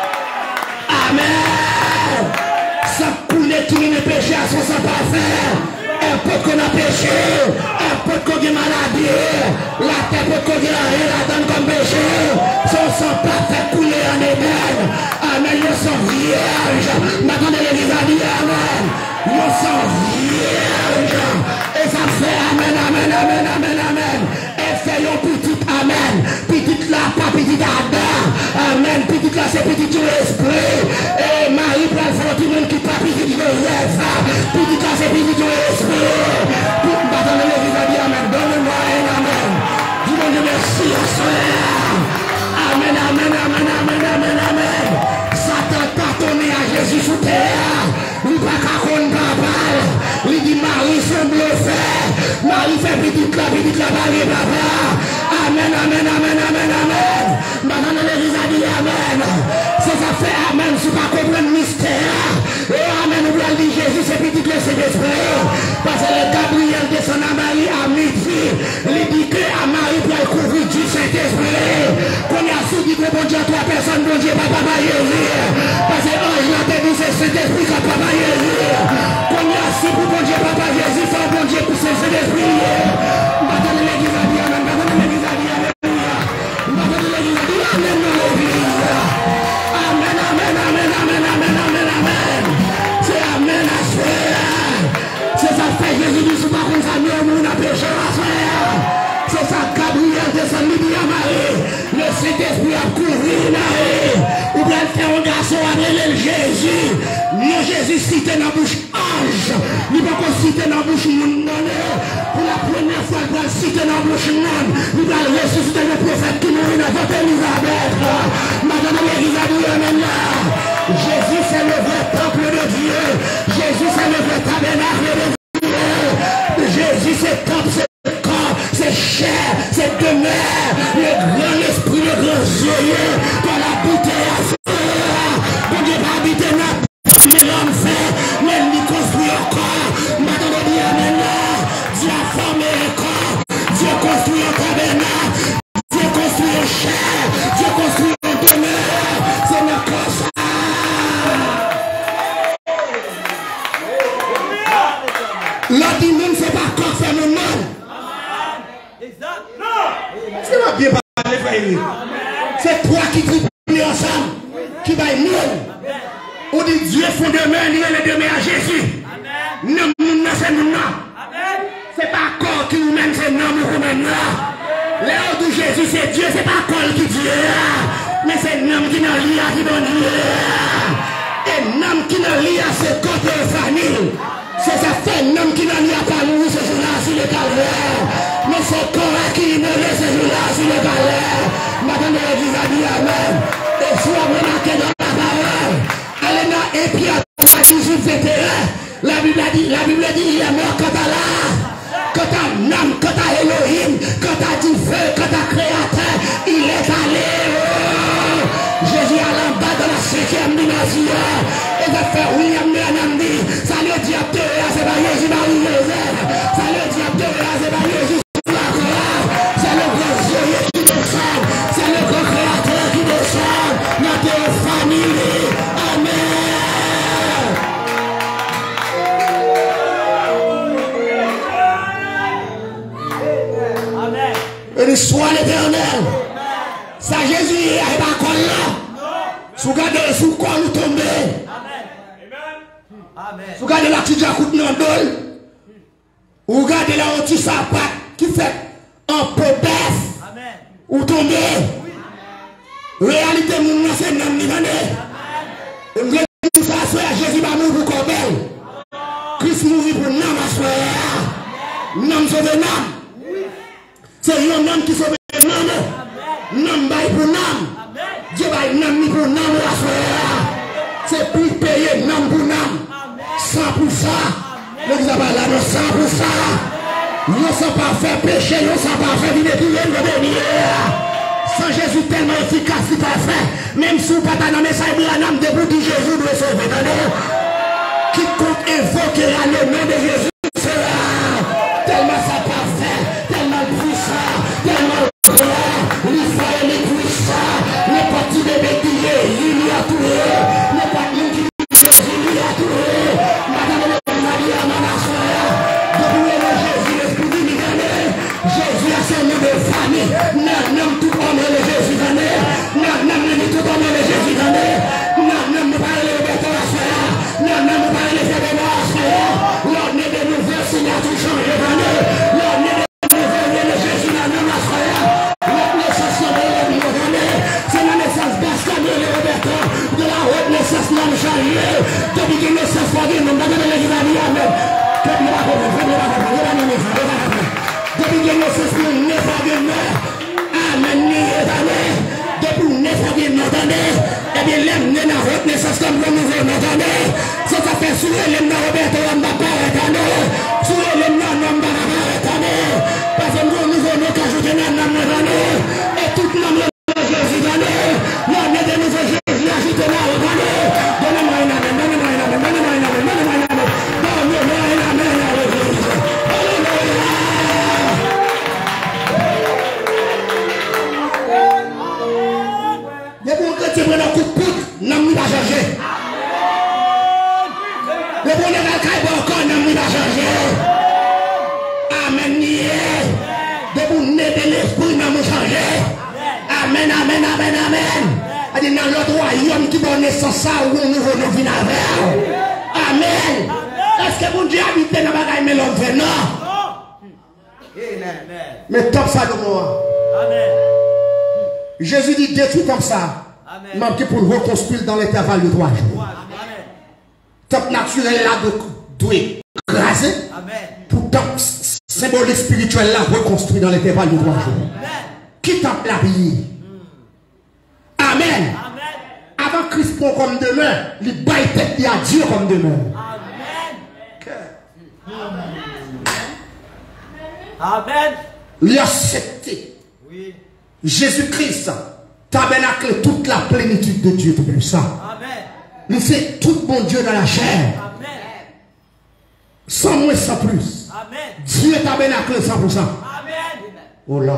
Amen. Ça couler tout le péché à son sang parfait. Un peu qu'on a péché, un peu qu'on a maladie, la terre peut qu'on a rien la donne comme péché, son sang parfait couler en Éden, amen, ils sont vierges, maintenant l'église a dit amen, ils sont vierges, et ça fait amen, amen, amen, amen, amen, et fait un petit amen, petit là, pas petit Adam, amen, petit là c'est petit tout l'esprit, et Marie prend le fond, tout le monde qui pas petit de rêve, petit là c'est petit tout l'esprit. Tout le bâton de l'église a dit amen. Donne-moi un amen. Dis-moi merci au soir. Amen, amen, amen, amen, amen, amen. Satan t'a donné à Jésus sous terre. Il va qu'à qu'on papa. Il dit Marie semble faire. Marie fait petite la petite la barre papa. Amen, amen, amen, amen, amen. Maintenant l'église a dit amen. C'est ça fait amen. Si pas comprendre le mystère. Et amen, nous voulons dire Jésus c'est petit le Saint-Esprit. Parce que le Gabriel descend à Marie à midi. Il dit que à Marie pour couvrir du Saint-Esprit. Qu'on a soudi que bon Dieu, trois personnes, bon Dieu, papa Jésus. Parce que l'ange l'a dit c'est Saint-Esprit que papa Jésus. Qu'on a su pour bon Dieu, papa Jésus, c'est bon Dieu pour Saint-Esprit. Maintenant l'église a dit amen, maintenant l'église a dit amen. Maintenant l'église a dit amen dans l'église. Amen, amen, amen, amen, amen, amen, amen. C'est amen à faire. C'est ça fait Jésus dit, c'est pas comme ça, nous, on a péché à faire. C'est ça, Gabriel descend midi à Marie. Le Saint-Esprit a couru Marie. Ou bien faire un garçon appelé Jésus. Non, Jésus cité dans la bouche ange. Il va pas citer dans la bouche monde. Pour la première fois, il va citer dans la bouche monde. Il va ressusciter le prophète qui mourit dans votre Elisabeth. Madame Elisabeth, amen là. Jésus, c'est le vrai temple de Dieu. Jésus, c'est le vrai tabernacle de Dieu. Jésus, c'est temple, c'est corps, c'est chair, c'est demeure. Le grand esprit, le grand joyeux, dans la bouteille à faire. Bon Dieu va habiter notre mais l'homme fait, mais il construit encore. Madame dit amen là. Dieu a formé un corps. Dieu construit un tabernacle. Dieu construit un chair. Dieu construit un demeure. C'est notre corps ça. L'autre dit même c'est pas corps, c'est le monde. C'est pas bien parler, frère. C'est toi qui triplent ensemble, qui va nous. On dit Dieu fondement, il est le demain à Jésus. Non, non, c'est non. C'est pas corps qui nous mène, c'est non, nous mène là. Là où Jésus, c'est Dieu, c'est pas corps qui Dieu. Mais c'est non qui n'a lié qui donne Dieu. Et non qui n'a lié c'est côté famille. C'est ça fait non qui n'a lié pas nous, c'est là sur le calvaire. Mais c'est corps qui nous laisse là sur le calvaire. Madame l'église a dit Amen. Et soit menacé dans la parole. Allez dans un Pierre dix-huit vingt et un. La Bible a dit, la Bible dit, il est mort quand à là. Quand à Nam, quand à Elohim, quand à Dieu, quand à Créateur, il est allé. Oh, Jésus allé en bas dans la cinquième dimension. Et va faire oui, Amen, dit. Ça le diable de là, c'est pas Jésus, Marie, Joseph. Ça le diable de là, c'est pas Jésus. C'est le grand Dieu qui descend. C'est le grand Créateur qui descend. Notre famille. Amen. Et soit l'éternel. Ça Jésus il n'est pas encore là. Si vous regardez sous quoi nous tomber. Si vous regardez la petite jacoute dans le dos. Vous regardez là un petit sapin qui fait un peu bœuf. Vous tombez. Réalité, mon nom c'est non libanais. Et vous regardez ça, Jésus va mourir pour Corbel. Christ mourit pour nous, ma soeur. Nous sommes venus. C'est un homme qui sauve un homme. Nom bail pour nom. Dieu bail nom pour nom la soeur. C'est plus payé nom pour nom. cent pour cent. L'église a parlé de cent pour cent. Nous ne sommes pas fait péché, nous ne sommes pas fait vivre tout le monde. Sans Jésus tellement efficace, il parfait. Même si vous ne pas dans le message de la nom debout de Jésus doit sauver. Quiconque évoquera le nom de Jésus sera tellement ça parfait, tellement puissant, tellement grand, l'histoire et les puissants, les petits bébés qui il y a tout, les petits qui il y a tout, madame Maria, ma soeur, depuis le Jésus, l'esprit du Libanais, Jésus a son nom de famille, non, non, tout homme est le Jésus d'année, non, non, non, tout homme est le Jésus d'année, non, non, ne parlez de Béton la soeur, non, non, ne parlez de Béton la soeur, l'on est de nouvelles signatures changées d'année, l'on est de nouvelles de Jésus d'année, ma soeur, la naissance de l'année, c'est la naissance d'Ascane et Roberto, de la haute naissance non changée, depuis que naissance forgée, nous n'avons pas de l'année, amen. Depuis que naissance nous n'est pas de mort, amen, depuis neuf fois de notre année, eh bien, l'aime n'est pas haute naissance comme le nouveau notre année, c'est ça fait sourire l'aime de Roberto, on va pas arrêter, sourire l'aime de l'homme, on va pas arrêter, parce que nous, nous avons ajouté notre nom notre année, et tout le monde de Jésus d'année, l'homme de nouveau Jésus ajouté notre année, donnez-moi une amène, donnez-moi une amène, donnez-moi une amène, donnez-moi une amène, donnez-moi une amène, les bons chrétiens prennent un coup de poutre, n'ont pas changé. Les bons chrétiens encore n'ont pas changé. Amen. Les bons nés de l'esprit n'ont pas changé. Amen, amen, amen, amen. Il dit dans l'autre royaume qui donne naissance ça où nous venons venir avec. Amen. Est-ce que mon Dieu habite dans la bagaille mais l'homme fait non? Mais top ça de moi. Amen. Jésus dit détruit comme ça. Manqué pour reconstruire dans l'intervalle de trois jours. Top naturel là doit écraser. Pour top symbolique spirituel là reconstruit dans l'intervalle de trois jours. Qui tape la vie? Amen. Avant Christ prend comme demain, il baille tête à Dieu comme demain. Amen. Il a accepté. Oui. Jésus-Christ, tabernacle toute la plénitude de Dieu tout puissant. Il fait tout bon Dieu dans la chair. Amen. Sans moins, sans plus. Amen. Dieu tabernacle cent pour cent. Amen. Oh là.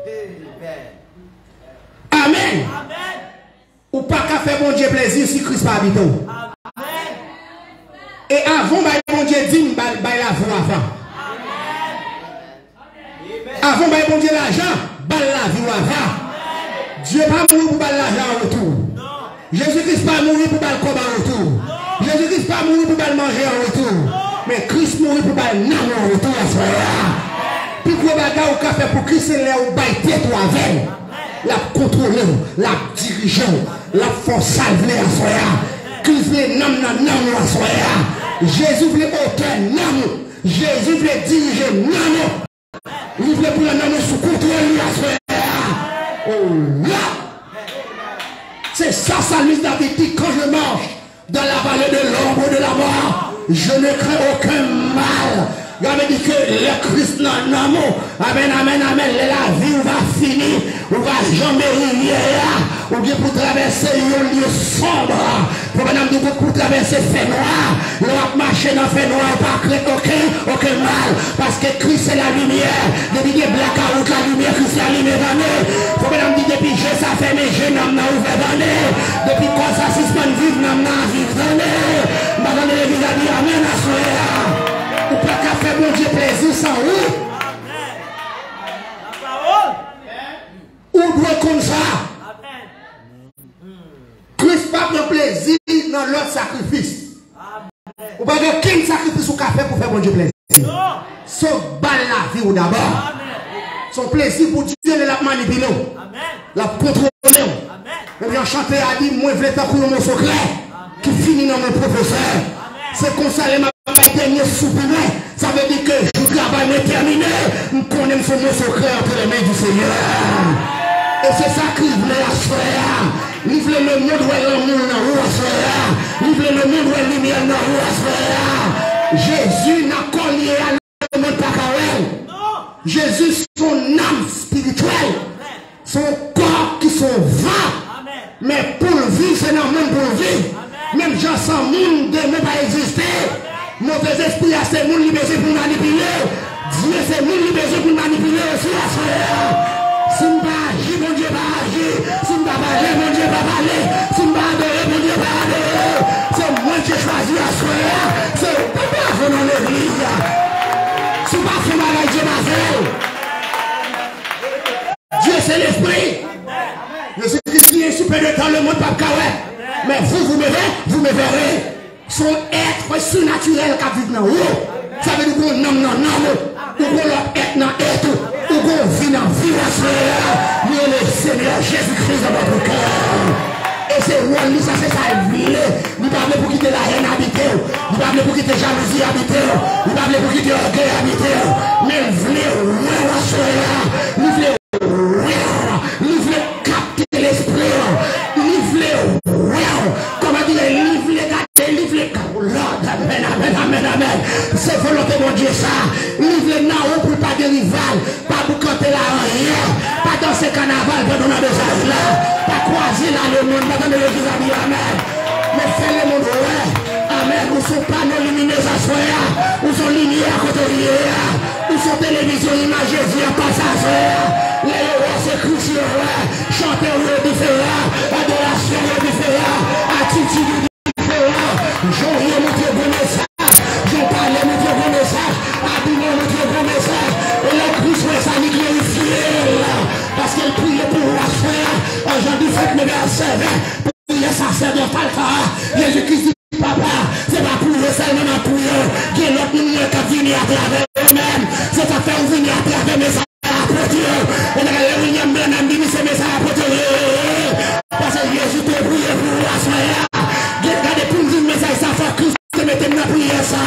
Amen. Amen. Ou pas qu'à faire bon Dieu plaisir si Christ pas habité. Amen. Et avant, bon Dieu dit, bah la vie avant. Amen. Avant, bon Dieu l'argent, bah la vie avant. Dieu pas mourir pour battre l'argent en retour. Jésus-Christ pas mourir pour battre le combat en retour. Jésus-Christ pas mourir pour battre manger en retour. Mais Christ mourir pour battre l'amour en retour à ce moment-là. Puis quoi bagarre au café pour Christ c'est là où baille tête ou avec. La contrôler, la diriger, la force salver à ce moment-là. Christ veut nam nam nam à ce moment-là. Jésus veut auteur nam. Jésus veut diriger nam. Il veut prendre nam sous contrôle à ce moment-là. Oh là. C'est ça, Salmis David dit, quand je marche dans la vallée de l'ombre de la mort, je ne crains aucun mal. Il avait dit que le Christ n'a amour. Amen, amen, amen. La vie va finir. On va jamais rivière. Ou bien pour traverser un lieu sombre. Pour madame dit pour traverser fait noir. On va marcher dans fait noir. Pas craindre aucun, aucun mal. Parce que Christ c'est la lumière. Depuis que blackout la lumière, Christ c'est la lumière d'année. Pour madame dit depuis que ça fait mes jeunes n'en a ouvert d'année. Depuis qu'on s'assiste vivre n'en a vivre d'année. Madame l'église a dit amen à soi. Ou pas qu'à faire mon Dieu plaisir sans où? Ou doit comme ça? Christ pas de plaisir dans l'autre sacrifice. Ou pas de quel sacrifice ou qu'a fait pour faire mon Dieu plaisir? Sauf balle la vie ou d'abord. Son plaisir pour Dieu, il l'a manipulé. La contrôlé. Et bien chanter a dit, moi je voulais t'accourir mon secret. Qui finit dans mon professeur. C'est comme ça les dernier soupiré, ça veut dire que je travaille mais terminé. Nous connaissons mon secret entre les mains du Seigneur. Et c'est ça qu'il voulait la soirée. Il voulait le monde où est l'amour dans la soirée. Il voulait le monde où est la lumière dans la soirée. Jésus n'a collié à le monde pas carré. Jésus, son âme spirituelle, son corps qui sont vains. Mais pour vivre, c'est dans le monde pour vivre. Même gens sans monde ne peut pas exister. Mauvais esprit à ces monde libérés pour manipuler. Dieu c'est monde libéré pour manipuler aussi la soeur. Si on va agir, mon Dieu va agir. Si on va parler, mon Dieu va parler. Si on va adorer, mon Dieu va adorer. C'est moi qui ai choisi la soeur. C'est pas moi dans l'église. Si on va faire mal, Dieu m'a fait. Dieu c'est l'esprit. Jésus-Christ est supérieur dans le monde, pas de mais vous, vous me verrez, vous me verrez. Son être surnaturel qui vit dans haut. Ça veut dire qu'on nomme non non, ou qu'on être dans être, ou qu'on vit dans vie la soeur. Nous le Seigneur Jésus-Christ dans votre cœur. Et c'est roi, ça c'est ça, il veut. Nous parlons pour quitter la haine habitée. Nous parlons pour quitter la jalousie habitée. Nous parlons pour quitter l'orgueil habitée. Mais il veut roi la soeur. Il veut roi. Il veut capter l'esprit. Il veut comment dire, livre les gars, livre les gars. Lord, amen, amen, amen, amen. C'est volonté mon Dieu ça. Livre les naons pour pas de rival, pas pour canter là rien, pas danser carnaval pendant la besoin là, pas croiser là le monde, pas dans l'église à dire amen. Mais fais le monde, ouais, amen. Où sont panneaux lumineux à soya, où sont lumières à côté de où sont télévision, image, Jésus, passage, les rois, c'est crucial, ouais. Chanter au différent, adoration au différent, attitude différent, journée, mon Dieu, bon message, je parle, mon Dieu, bon message, abîmer, mon Dieu, bon message, et le Christ, ouais, ça nous glorifie, parce qu'il prie pour la soeur, en Jean dix-sept, verset vingt, pour les sacerdotes, Jésus-Christ dit, papa, c'est pas pour eux seulement pour eux, qui est l'autre lumière qui vient à travers eux-mêmes, c'est à faire venir à travers mes apôtres, et dans le William Branham dit, c'est mes apôtres, parce que Jésus te prie pour la soeur, regardez pour nous, mais ça, ça fait Christ te mettez dans la prière, ça,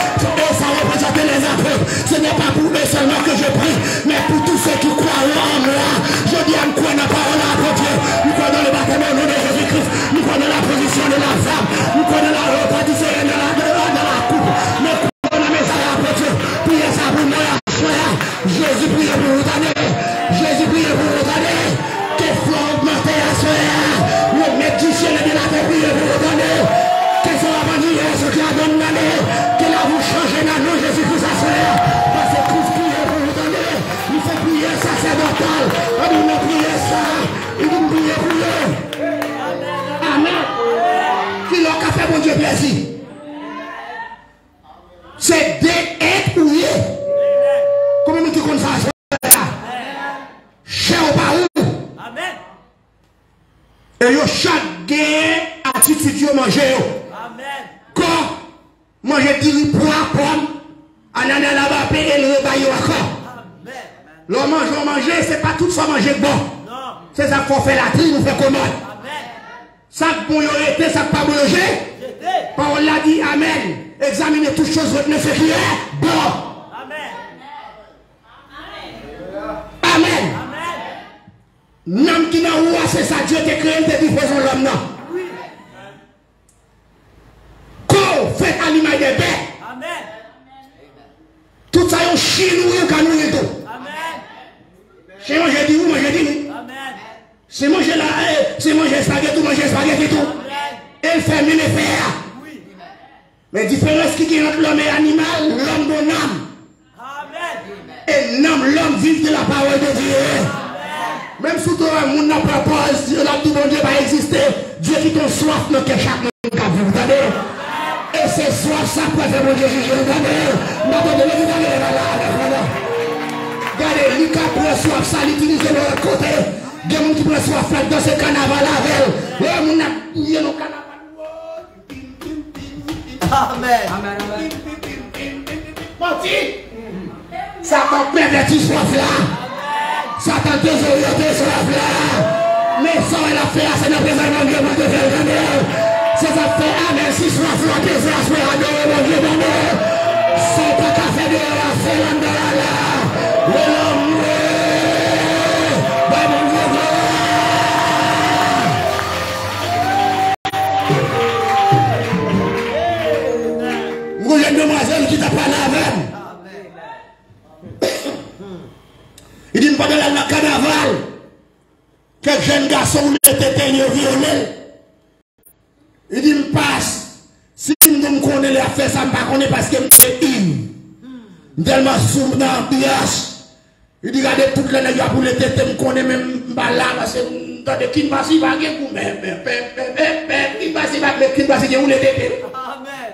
et ça représente les apôtres, ce n'est pas pour eux seulement que je prie, mais pour tous ceux qui croient en moi, je dis à me croire dans la parole apôtre, nous croyons dans le baptême au nom de Jésus-Christ, nous croyons dans la position de la femme, nous croyons dans la repas du Seigneur, dans la devant, dans la coupe, mais croyons dans mes apôtres, priez ça pour moi, Jésus prie pour vous donner, Jésus prie pour vous donner, que faut augmenter la soeur, le maître du ciel et de la terre prie Et yo chaque gain attitude yo manger yo. Amen. Quand manger diri pois pomme, ananas là-bas payer le repas yo encore. Amen. L'on mange, on manger, c'est pas tout ça manger bon. Non. C'est ça qu'il faut faire la tri, nous faire comment. Amen. Ça que bon yo été, ça que pas bon yo j'ai. J'étais. Parole l'a dit Amen. Examinez toutes choses, retenez ce qui est bon. Amen. Amen. Amen. Nam qui n'a ouah, c'est ça, Dieu t'a créé, t'es dit, faisons l'homme, non. Oui. Quand fait animal des bêtes, Amen. tout ça, on chie nous, on can nous, tout. Amen. C'est manger dit, ou manger dit, Amen. c'est manger là, c'est manger spaghetti, ou manger spaghetti, tout. Amen. Et le fait, mais le faire. Oui. Mais différence qui est entre l'homme et l'animal, l'homme de l'âme. Amen. Et l'homme, l'homme vit de la parole de Dieu. Même si tout le monde n'a pas peur, Dieu l'a dit, bon Dieu va exister. Dieu qui ton soif, non, que chaque monde a vu, vous entendez? Et c'est soif, ça peut faire mon Dieu juger, vous entendez? M'attendez, vous entendez, là, là, là. Regardez, lui qui prend soif, ça l'utilise de l'autre côté. Il y a des gens qui prennent soif, là, dans ce carnaval avec. Il y a des gens qui prennent carnaval. Amen. Amen. Amen. Menti! Ça t'a perverti soif là. Ça t'a désorienté soif là. Mais ça, elle a fait, c'est notre présent, Dieu, mon Dieu, mon Dieu. C'est ça fait, amen, si soif là, tes soif, mon Dieu, mon Dieu, mon Dieu. C'est pas qu'à faire de la c'est l'homme de la là. L'homme, ouais, mon Dieu, vous êtes une demoiselle qui t'a parlé avec. Il dit pendant le carnaval, quelques jeunes garçons mettaient teigneux violés. Il dit me passe. Si je me connais les affaires, ça ne me connaît pas parce que je suis in. Tellement sous dans l'ambiance. Il dit regardez toutes les nègres pour les têtes, je me connais même pas là parce que dans des qui ne passent pas, mais mais mais mais mais qui ne passent pas, mais qui ne passent pas, où les têtes. Amen.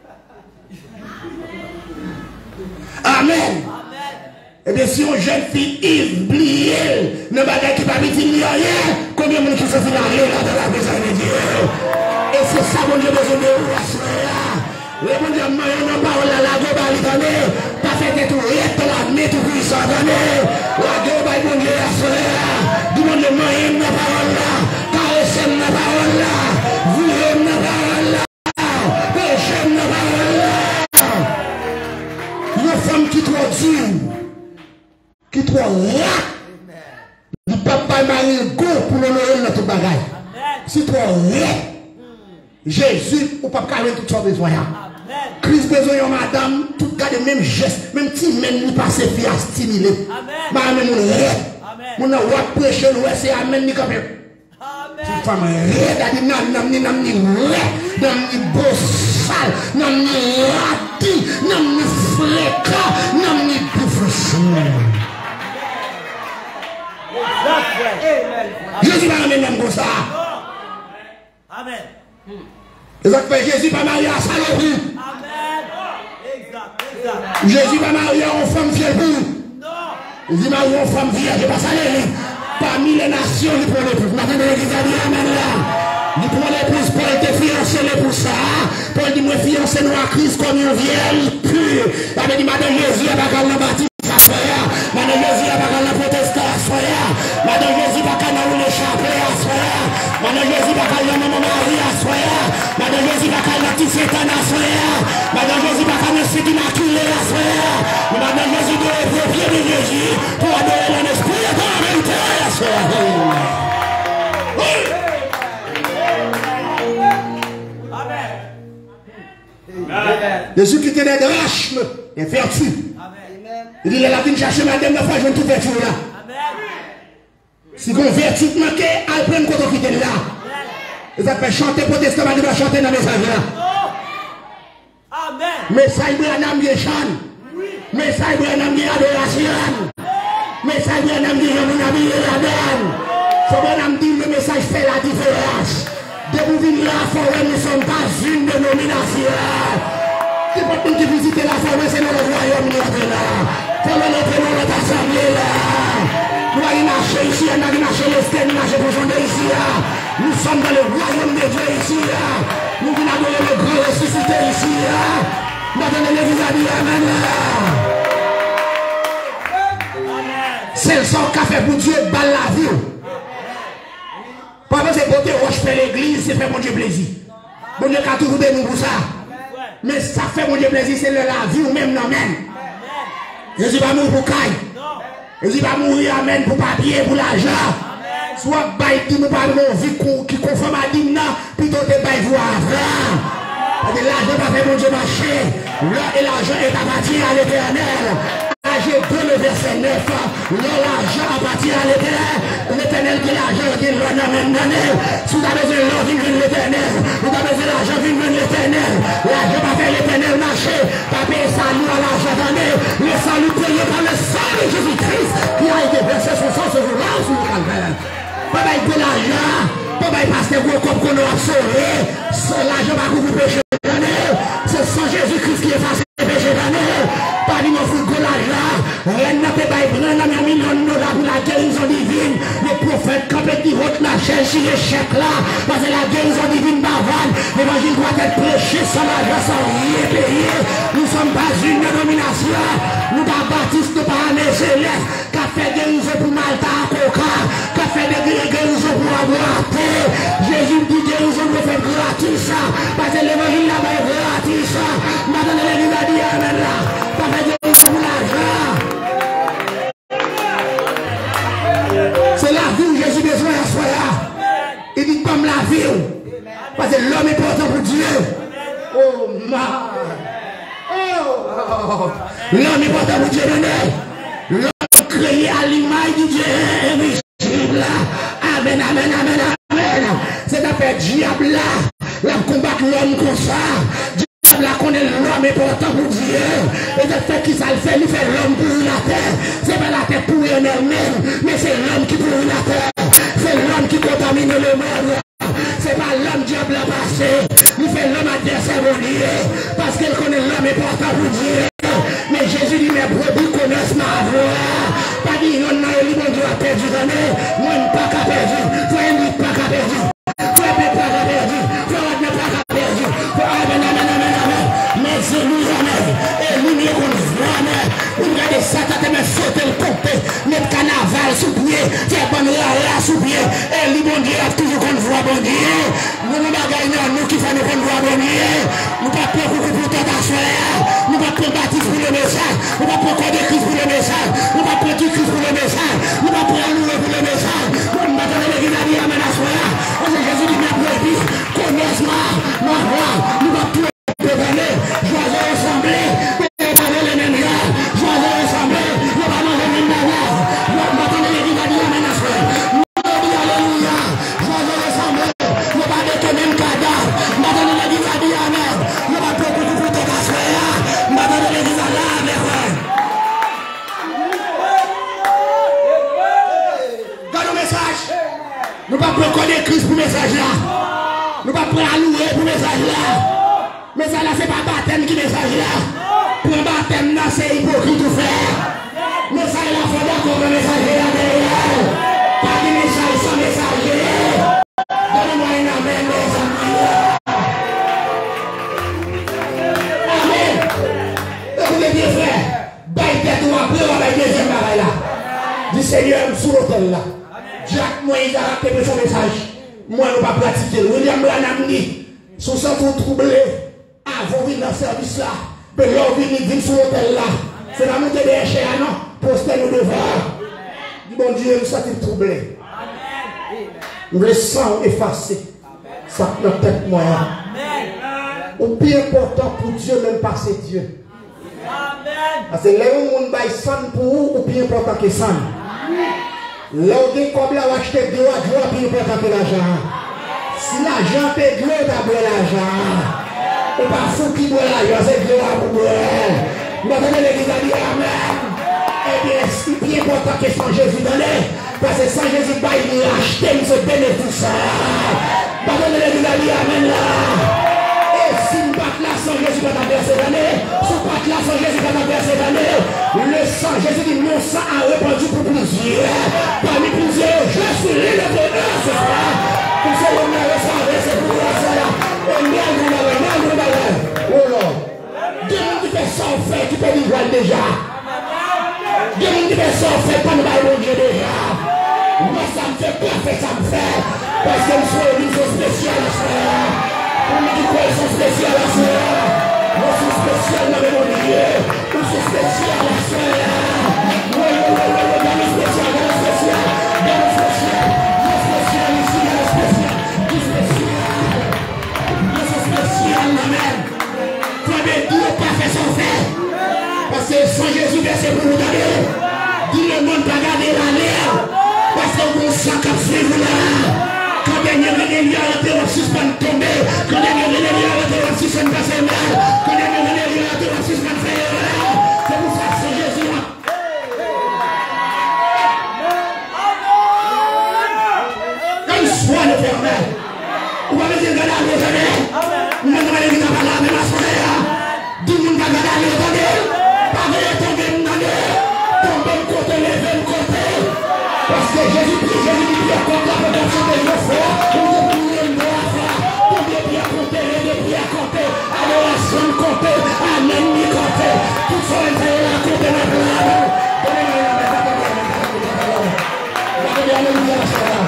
Amen. Eh bien, si on jeune fille Yves, bliée, ne bagaille qui va me dire rien, combien de monde qui se fait rien là dans la maison de Dieu? Et c'est ça, mon Dieu, besoin de vous là. Le bon Dieu, moi, on n'a pas la la globalité, pas fait tout, et la met tout puissant, la globalité, mon Dieu, la soeur, du monde de moi, il n'a pas là, caresse n'a pas là, vous n'a pas là, péché n'a pas là. Une femme qui trop dure. Qui toi là, le papa m'a eu go pour l'honorer notre bagage. Si toi là, Jésus, ou pas carrer tout son besoin. Christ besoin, madame, tout garde même geste, même si même ni passer fille à stimuler. Madame, mon rêve, mon roi prêcher, l'ouest, c'est amen, ni quand même. Toute femme rêve, elle dit non, non, non, non, non, non, ni beau sale, non, ni rati, non, ni fréquent, non, ni bouffe. Jésus va ramener même comme ça. Amen. Et ça fait Jésus va marier à saloperie. Amen. Exact, exact. Jésus va marier à une femme vierge. Non. Il dit marier à une femme vierge, je pas salé. Parmi les nations, il prend l'épouse. Maintenant, l'église a dit amen là. Il prend l'épouse pour être fiancé pour ça. Pour dire moi fiancé nous à Christ comme une vierge pure. Il avait dit madame Jésus, elle va pas la bâtir. Madame Jésus, elle va pas la protester à soya. Madame Jésus, va pas la échapper à soya. Madame Jésus, va pas la maman Marie à soya. Madame Jésus, va pas la petite Satan à soya. Madame Jésus, va pas la suite immaculée à soya. Madame Jésus, doit être au pied de Jésus pour adorer mon esprit et pour la vérité à soya. Amen. Jésus qui était des drachmes, des vertus. Il dit, la vie chercher madame, la fois je ne trouve vertu là. Si vous avez vertu manquée, elle prend quand on quitte là. Et ça fait chanter protestant, elle va chanter dans les messages là. Amen. Message de un âme de chant. Message de un âme de adoration. Message de un âme de mon la donne. Faut bon âme dire le message fait la différence. De vous venir là, forêt, nous ne sommes pas une dénomination. C'est pas pour qui visiter la forêt, c'est dans le royaume de là. Faut le mettre dans notre assemblée là. Nous allons marcher ici, on a marché l'Est, on a marché pour son ici là. Nous sommes dans le royaume de Dieu ici. Nous venons adorer le grand ressuscité ici. Maintenant, l'église a dit Amen. C'est le sang qu'a fait pour Dieu, balle la vie. Pas que c'est beauté, roche fait l'église, c'est fait mon Dieu plaisir. Bon Dieu a toujours béni pour ça. Mais ça fait mon Dieu plaisir, c'est la vie ou même non même. Jésus va mourir pour caille. Jésus va mourir, amen, pour papier, pour l'argent. Soit bail qui nous parle de vie qui conforme à l'hymne, plutôt que bail vous avant. Parce que l'argent va faire mon Dieu marcher. Là, et l'argent est appartient à l'éternel. Agé deux, le verset neuf. Là, l'argent appartient à l'éternel. L'éternel qui l'argent qui l'honneur même donné. Si vous avez besoin de l'or, vigne l'éternel. Vous avez besoin d'argent, vigne l'éternel. L'argent va faire l'éternel marcher. Pas payer salut à l'argent donné. Le salut payé par le sang de Jésus-Christ qui a été versé sur son ce jour-là sur le calvaire. Pas bail de l'argent. Pas bail parce que vous comme qu'on a sauvé. L'argent va couvrir péché donné. C'est sans Jésus-Christ qui est facile de péché donné. Pas du mon foot de l'argent. Rien n'a pas bail prendre la million de dollars pour la guérison divine. Les prophètes quand ils votent la chaîne sur l'échec là. Parce que la guérison divine bavane. L'évangile doit être prêché sans l'argent, sans rien payer. Nous ne sommes pas une dénomination. Nous pas baptistes, nous pas les célestes. Qu'a fait guérison pour Malta à Coca. Qu'a fait des guérisons pour aborter. Jésus dit guérison pour faire gratis. Parce que l'évangile là-bas est gratis. Maintenant l'église a dit amen là. Pas fait guérison pour l'argent. C'est la vie où Jésus besoin à soi là. Il dit comme la vie. Parce que l'homme est important pour Dieu. Oh ma. Oh. L'homme est important pour Dieu. L'homme créé à l'image du Dieu invisible. Amen, amen, amen, amen. C'est affaire diable là. La combattre l'homme comme ça. Diable là connaît l'homme est important pour Dieu. Et de fait qui ça le fait, il fait l'homme pour la terre. C'est pas la terre pour elle-même, mais c'est l'homme qui pour la terre. C'est l'homme qui contamine le monde. C'est pas l'homme diable à passer. Il fait l'homme adversaire au lieu. Parce qu'il connaît l'homme important pour Dieu. Mais Jésus dit, mes brebis connaissent ma voix. Pas dit, non, non, il bon Dieu a perdu. Moi, il pas qu'à perdu. Toi, il n'est pas qu'à perdu. Toi, il n'est pas qu'à perdu. Toi, il n'est pas qu'à perdu. Toi, amen, amen, amen, amen. Mais c'est nous, amen. Et nous, nous, on voit, amen. Vous regardez ça, t'as même sauté le compte. Mettre carnaval sous pied. Faire bonne là sous pied. Et lui, bon Dieu, a toujours qu'on voit bon Dieu. Nous, nous, nous, nous qui faisons qu'on voit bon Dieu. Nous, pas peur pour pour tentation. Nous, pas peur baptiste pour le message. Nous, pas peur de Christ pour le message. Nous, pas peur du Christ pour le message. Nous, pas peur nous pour le message. Nous, pas peur de l'église à dire amen à soi. Parce que Jésus dit, mes brebis, connaissez-moi, ma voix. Nous, pas peur de donner. Joyeux assemblée. Préparez les mêmes gars. Joyeux assemblée. Nous, pas manger les mêmes gars. Nous, pas peur de l'église à dire amen à soi. Alléluia. Joyeux assemblée. Nous, pas de même cadavre. Maintenant, l'église a dit amen. Nous, pas peur de vous faire à soi. Maintenant, l'église a là, mes frères. Dans nos messages, nous ne pouvons pas connaître Christ pour le message là. Nous ne pouvons pas louer pour le message là. Mais ça là, ce n'est pas baptême qui message là. Pour le baptême là, c'est hypocrite tout faire. Mais ça là, il faut d'accord le message là derrière. Pas de message sans messager. Donnez-moi un amen, mes amis. Amen. Écoutez bien, frère. Baille tête ou après, on va bailler deuxième bagaille là. Du Seigneur sous l'autel là. Jacques Moïse a rappelé son message. Moi, je ne vais pas pratiquer. William Branham dit, sous ça, vous troublez, avant de venir dans le service là, mais là, vous venez sur l'hôtel là. C'est la montée des échelles, non? Postez nous devant. Dis bon Dieu, nous sommes troublés. Le sang effacé. Ça peut tête moi. Ou plus important pour Dieu, même pas c'est Dieu. Parce que là où on va sang pour vous, ou plus important que sang. Là où on comme là, on achète de l'eau, c'est plus important que l'argent. Si l'argent paye de l'eau, d'abord l'argent. On pas fou qui boit l'argent, c'est de l'eau à boire. Maintenant, l'église a dit amen. Eh bien, c'est plus important que sans Jésus donné. Parce que sans Jésus, il a acheté ce bénéfice. Maintenant, l'église a dit amen là. Si nous battons là sans Jésus pas traverser l'année, si nous battons là sans Jésus pas traverser l'année, le sang, Jésus dit, mon sang a répandu pour plusieurs. Parmi plusieurs, je suis libre de ce soir. Pour ce l'église va laver ma soeur. Tout le monde va regarder le côté. Pas de tomber dans le tomber le côté, lever le côté. Parce que Jésus prie, Jésus dit, Pierre, contre la protection de nos frères. On doit prier le droit à faire. Combien de prières compter, les prières compter. Adoration compter, amen, ni compter. Tout ça, il fait la compter maintenant. Donnez-moi la main, donnez-moi la main.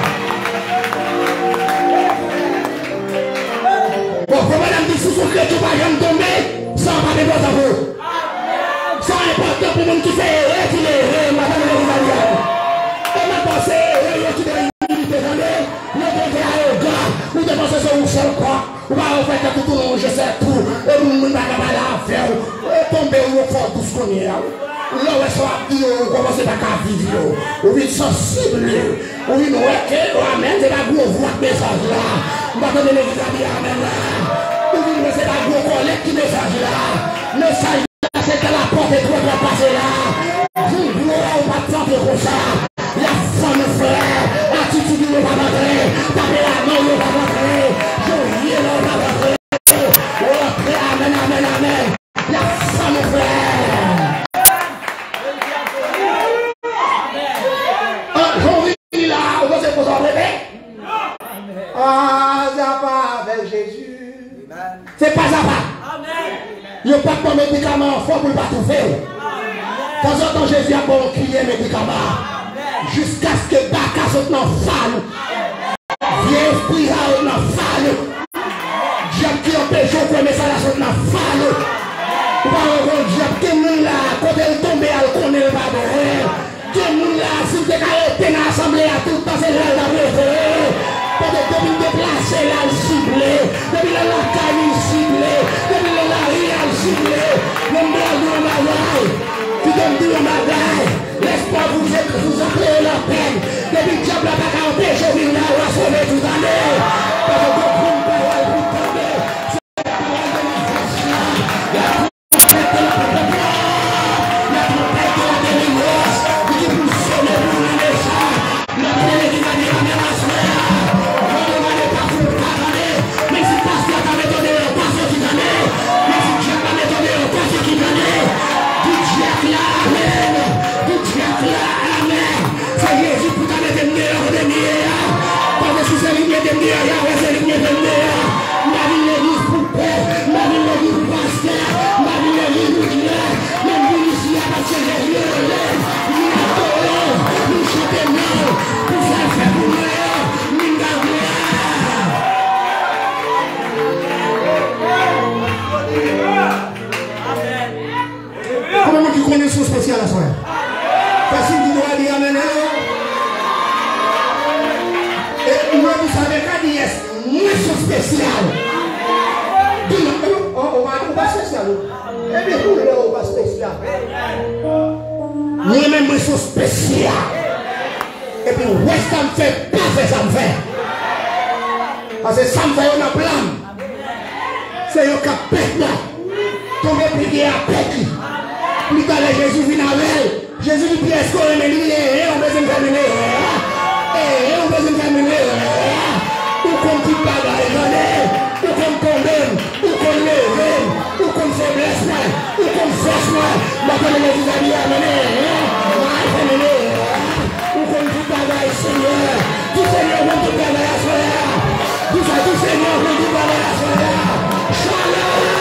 Bon, comme madame dit, si son cœur, tu vas jamais tomber, ça va pas dépendre à vous. Ça est important pour le monde qui fait erreur, qui est madame le Rosalia. On a pensé erreur, qui est l'unité dans le, le degré à égard, ou de penser sur un seul quoi, ou va faire que tout le monde, je sais tout, et nous, nous n'avons pas la faire, et tomber au fort tout ce qu'on est là. Là où est-ce qu'on dit, on commence à vivre, on est sensible, on est noyé, on amène, c'est la grosse voix de message là. On va donner l'église à dire amen là. On dit, c'est la grosse collègue qui message là. Message là, c'est que la porte est trop bien passée là. Vous, vous, on va tenter comme ça. La femme, frère, l'attitude, on va rentrer. Taper la main, on va rentrer. Je viens, on va rentrer. On va amen, amen, amen. La femme, frère. Ah, Zapa avec Jésus. C'est pas Zapa. Il n'y a pas de médicament fort pour ne pas tout faire. De temps en temps, Jésus a bon crier médicament. Jusqu'à ce que Baka saute dans le fall. Viens esprit à dans le fall. J'aime qui empêche au premier ça la saute dans le fall. Par exemple, j'aime que nous là, quand elle tombe, elle connaît le barbare. Que nous là, si vous êtes dans l'assemblée à tout le temps, c'est là la préférée. Parce que depuis le déplacé, là, le ciblé. Depuis le local, il ciblé. Depuis le lari, il ciblé. Même là, nous, on a l'air. Tu donnes tout, on a l'air. L'espoir, vous vous appelez la peine. Depuis le diable, la bagarre, on pêche, on vient là, on va sauver tout l'année. Parce que vous pouvez parole, vous tomber. C'est la parole de la force là. La trompette de la préparation. La trompette de la délivrance. Qui vous sauve pour l'année ça. La télé qui va dire à mes races. Mais si pasteur t'a donné un pasteur qui gagne, mais si Dieu t'a donné un pasteur qui gagne, tout Dieu là, amen, tout Dieu là, amen. C'est Jésus pour t'a mettre le meilleur de meilleur. Parce que si c'est l'union de meilleur, c'est l'union de meilleur. Ma vie l'église pour paix, ma vie l'église pour pasteur, ma vie l'église pour Dieu, même vous ici à partir de Dieu, nous adorons, nous chantons, pour faire faire pour meilleur, nous gardons. Comment tu connais son spécial à soi? Parce que tu dois dire amen. Et moi, vous savez qu'à dire, moi, son spécial. On va pas spécial. Et bien, vous, on va spécial. Moi-même, moi, son spécial. Et puis, où est-ce que ça me fait pas faire ça me fait? Parce que ça me fait un plan. C'est un capet là. Tomber prier à Péki. Plus tard, Jésus vient avec. Jésus dit, est-ce qu'on est venu? On va se terminer. On va se terminer. Ou comme tout bagaille, ou comme condamne, ou comme lever, ou comme faiblesse, ou comme force. Maintenant, les amis amenés. Ou comme tout bagaille, Seigneur. Tout Seigneur, comme tout bagaille, Seigneur. Tout ça, tout Seigneur, comme tout bagaille, Seigneur. Shalom.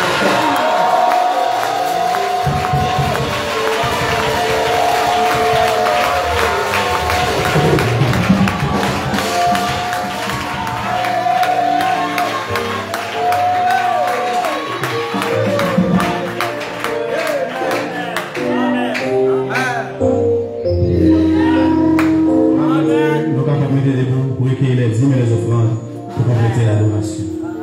Pour recueillir les dîmes et les offrandes pour compléter l'adoration.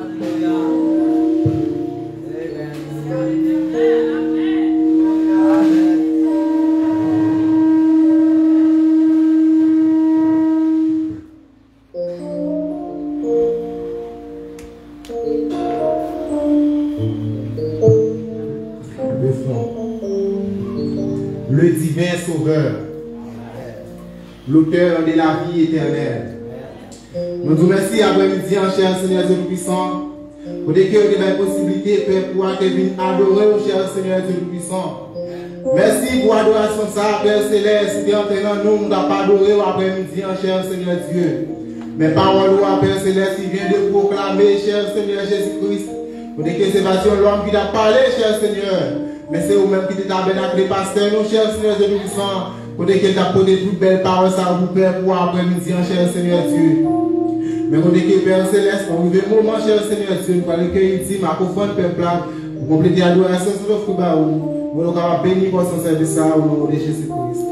Le divin sauveur, l'auteur de la vie éternelle. Nous vous remercions après-midi en cher Seigneur Dieu puissant Pour dire qu'il y a une possibilité, Père, pour venir adorer au cher Seigneur Dieu Tout-Puissant. Merci pour l'adoration ça, Père Céleste, qui est entraînant nous, nous n'avons pas adoré après-midi, cher Seigneur Dieu. Mais parole ou Père Céleste, qui vient de proclamer, cher Seigneur Jésus-Christ, pour dire que c'est pas l'homme qui t'a parlé, cher Seigneur. Mais c'est vous-même qui t'es tabernaclé, pasteur, nous, cher Seigneur Dieu Tout-Puissant, pour dire qu'il t'a posé toutes belles paroles, ça vous Père, pour après-midi, cher Seigneur Dieu. Mais pour dire que Père Céleste, on vivait un moment, cher Seigneur Dieu, nous allons recueillir ici, ma profonde peuple, pour compléter l'adoration sur le fruit. Nous allons bénir pour son service au nom de Jésus-Christ.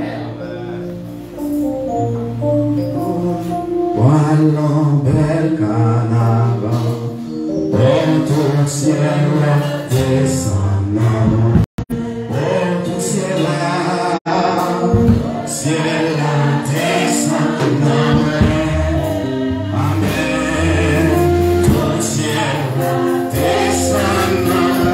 Voilà bel carnaval, oh tout ciel descendant, oh tout ciel ciel descendant, amen, tout ciel descendant.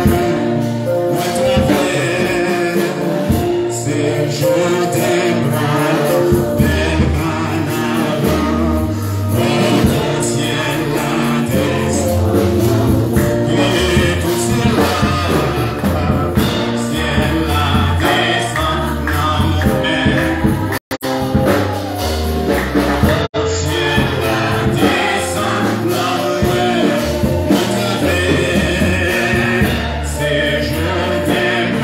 Je t'aime, bel carnaval, oh tout ciel la descendant, et tout ciel la, ciel la descendant, mon père, ciel la descendant, mon père, c'est je t'aime,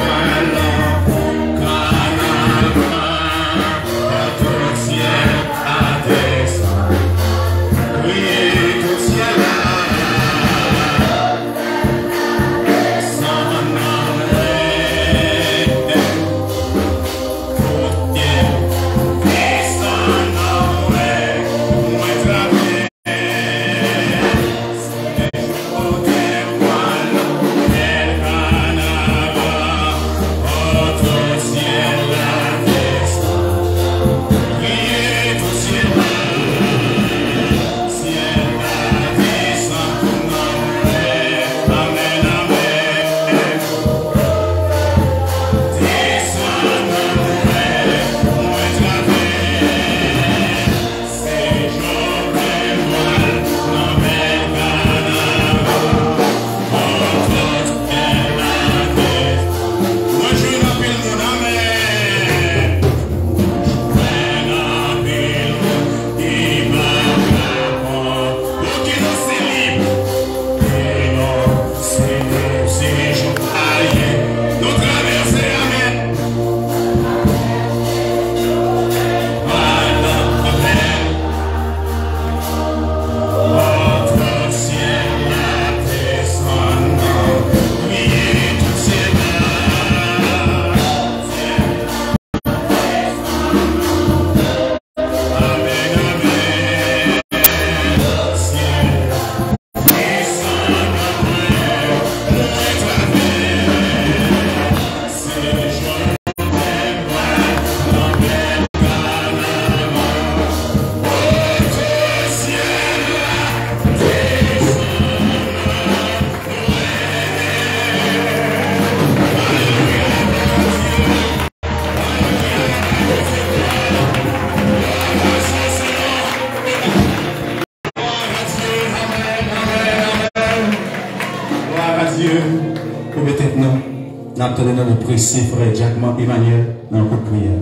nous attendons dans le précis, frère Jacques Emmanuel, dans le coup de prière.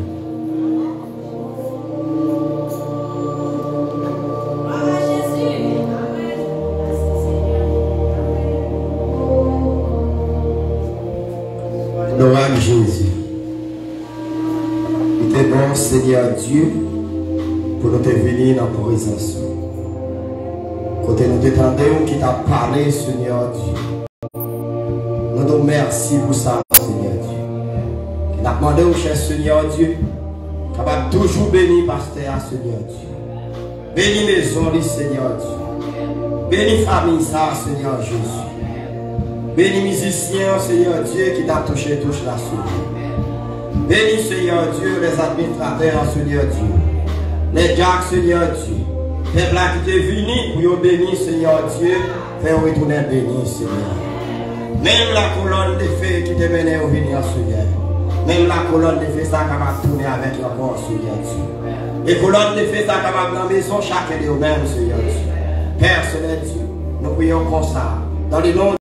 Gloire à Jésus. Il est bon, Seigneur Dieu, pour nous venir dans la présence. Quand nous t'entendons qui t'a parlé, Seigneur Dieu. Nous nous remercions pour ça, Seigneur Dieu. Nous demandons, cher Seigneur Dieu, capable toujours bénir pasteur, Seigneur Dieu. Bénis maison, Seigneur Dieu. Bénis famille, ça, Seigneur Jésus. Bénis musiciens, Seigneur Dieu, qui t'a touché, touche la souris. Bénis, Seigneur Dieu, les administrateurs, Seigneur Dieu. Les Jacques, Seigneur Dieu. Les blancs qui t'es venus pour bénir, Seigneur Dieu, faire retourner béni, Seigneur. Même la colonne de feu qui te menait au venir, Seigneur. Même la colonne de feu, ça capable de tourner avec la mort, Seigneur Dieu. Les colonnes de feu, ça capable dans la maison, chacun de nous-mêmes, Seigneur Dieu. Père, Seigneur Dieu, nous prions pour ça. Dans le nom